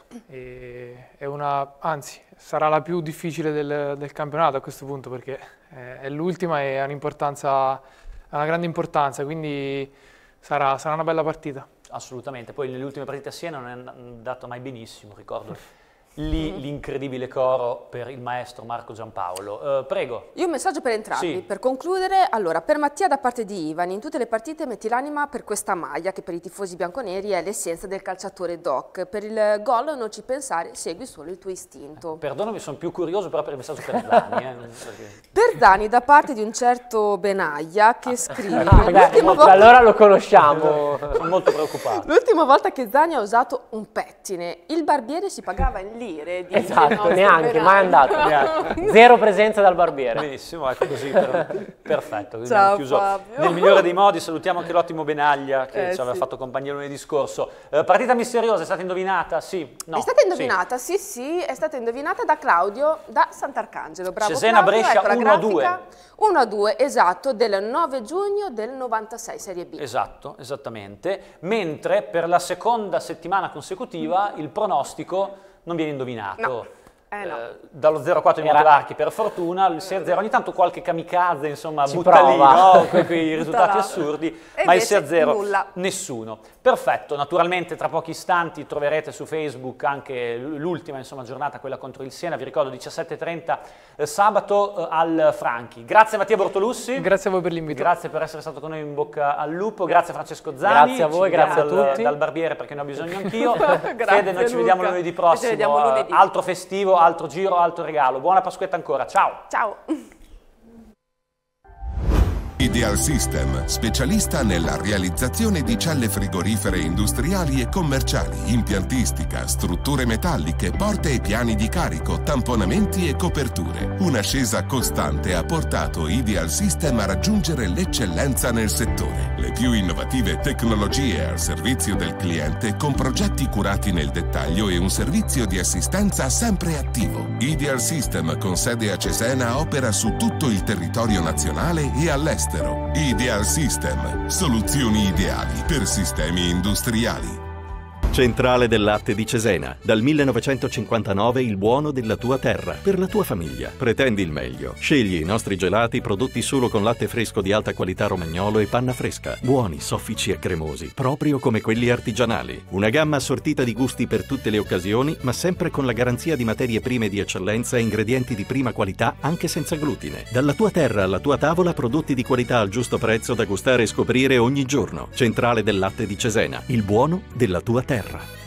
Anzi, sarà la più difficile del campionato a questo punto, perché è l'ultima e ha una grande importanza, quindi sarà una bella partita. Assolutamente, poi nelle ultime partite a Siena non è andato mai benissimo, ricordo lì l'incredibile coro per il maestro Marco Giampaolo. Prego. Io ho un messaggio per entrambi, per concludere. Allora, per Mattia da parte di Ivan, in tutte le partite metti l'anima per questa maglia che per i tifosi bianconeri è l'essenza del calciatore doc. Per il gol non ci pensare, segui solo il tuo istinto. Perdonami, sono più curioso però per il messaggio per Dani. Per Dani da parte di un certo Benaglia che scrive... allora lo conosciamo. Sono molto preoccupato. L'ultima volta che Zani ha usato un pettine, il barbiere si pagava in lire. Esatto, neanche, mai andato. Zero presenza dal barbiere. Benissimo, ecco così, perfetto. Ciao chiuso Fabio. Nel migliore dei modi. Salutiamo anche l'ottimo Benaglia che ci aveva fatto compagnia lunedì scorso. Partita misteriosa, è stata indovinata? Sì, no. È stata indovinata, sì, è stata indovinata da Claudio da Sant'Arcangelo. Bravo Cesena-Brescia 1-2. 1-2, esatto, del 9 giugno del 96, Serie B. Esatto, esattamente. Mentre per la seconda settimana consecutiva il pronostico non viene indovinato. No. Dallo 0-4 di Montevarchi per fortuna, il 6-0 ogni tanto qualche kamikaze, insomma, Ci butta lì, prova. no? Quei risultati assurdi, ma il 6-0 nessuno. Perfetto, naturalmente tra pochi istanti troverete su Facebook anche l'ultima, insomma, giornata, quella contro il Siena, vi ricordo 17:30 sabato al Franchi. Grazie Mattia Bortolussi. Grazie a voi per l'invito. Grazie per essere stato con noi, in bocca al lupo. Grazie Francesco Zani. Grazie a voi, grazie a tutti. Dal barbiere perché ne ho bisogno anch'io. Fede, noi ci vediamo lunedì prossimo. Lunedì. Altro festivo, altro giro, altro regalo. Buona Pasquetta ancora, ciao! Ciao! Ideal System, specialista nella realizzazione di celle frigorifere industriali e commerciali, impiantistica, strutture metalliche, porte e piani di carico, tamponamenti e coperture. Un'ascesa costante ha portato Ideal System a raggiungere l'eccellenza nel settore. Le più innovative tecnologie al servizio del cliente, con progetti curati nel dettaglio e un servizio di assistenza sempre attivo. Ideal System, con sede a Cesena, opera su tutto il territorio nazionale e all'estero. Ideal System, soluzioni ideali per sistemi industriali. Centrale del latte di Cesena. Dal 1959 il buono della tua terra. Per la tua famiglia. Pretendi il meglio. Scegli i nostri gelati prodotti solo con latte fresco di alta qualità romagnolo e panna fresca. Buoni, soffici e cremosi. Proprio come quelli artigianali. Una gamma assortita di gusti per tutte le occasioni, ma sempre con la garanzia di materie prime di eccellenza e ingredienti di prima qualità anche senza glutine. Dalla tua terra alla tua tavola, prodotti di qualità al giusto prezzo da gustare e scoprire ogni giorno. Centrale del latte di Cesena. Il buono della tua terra.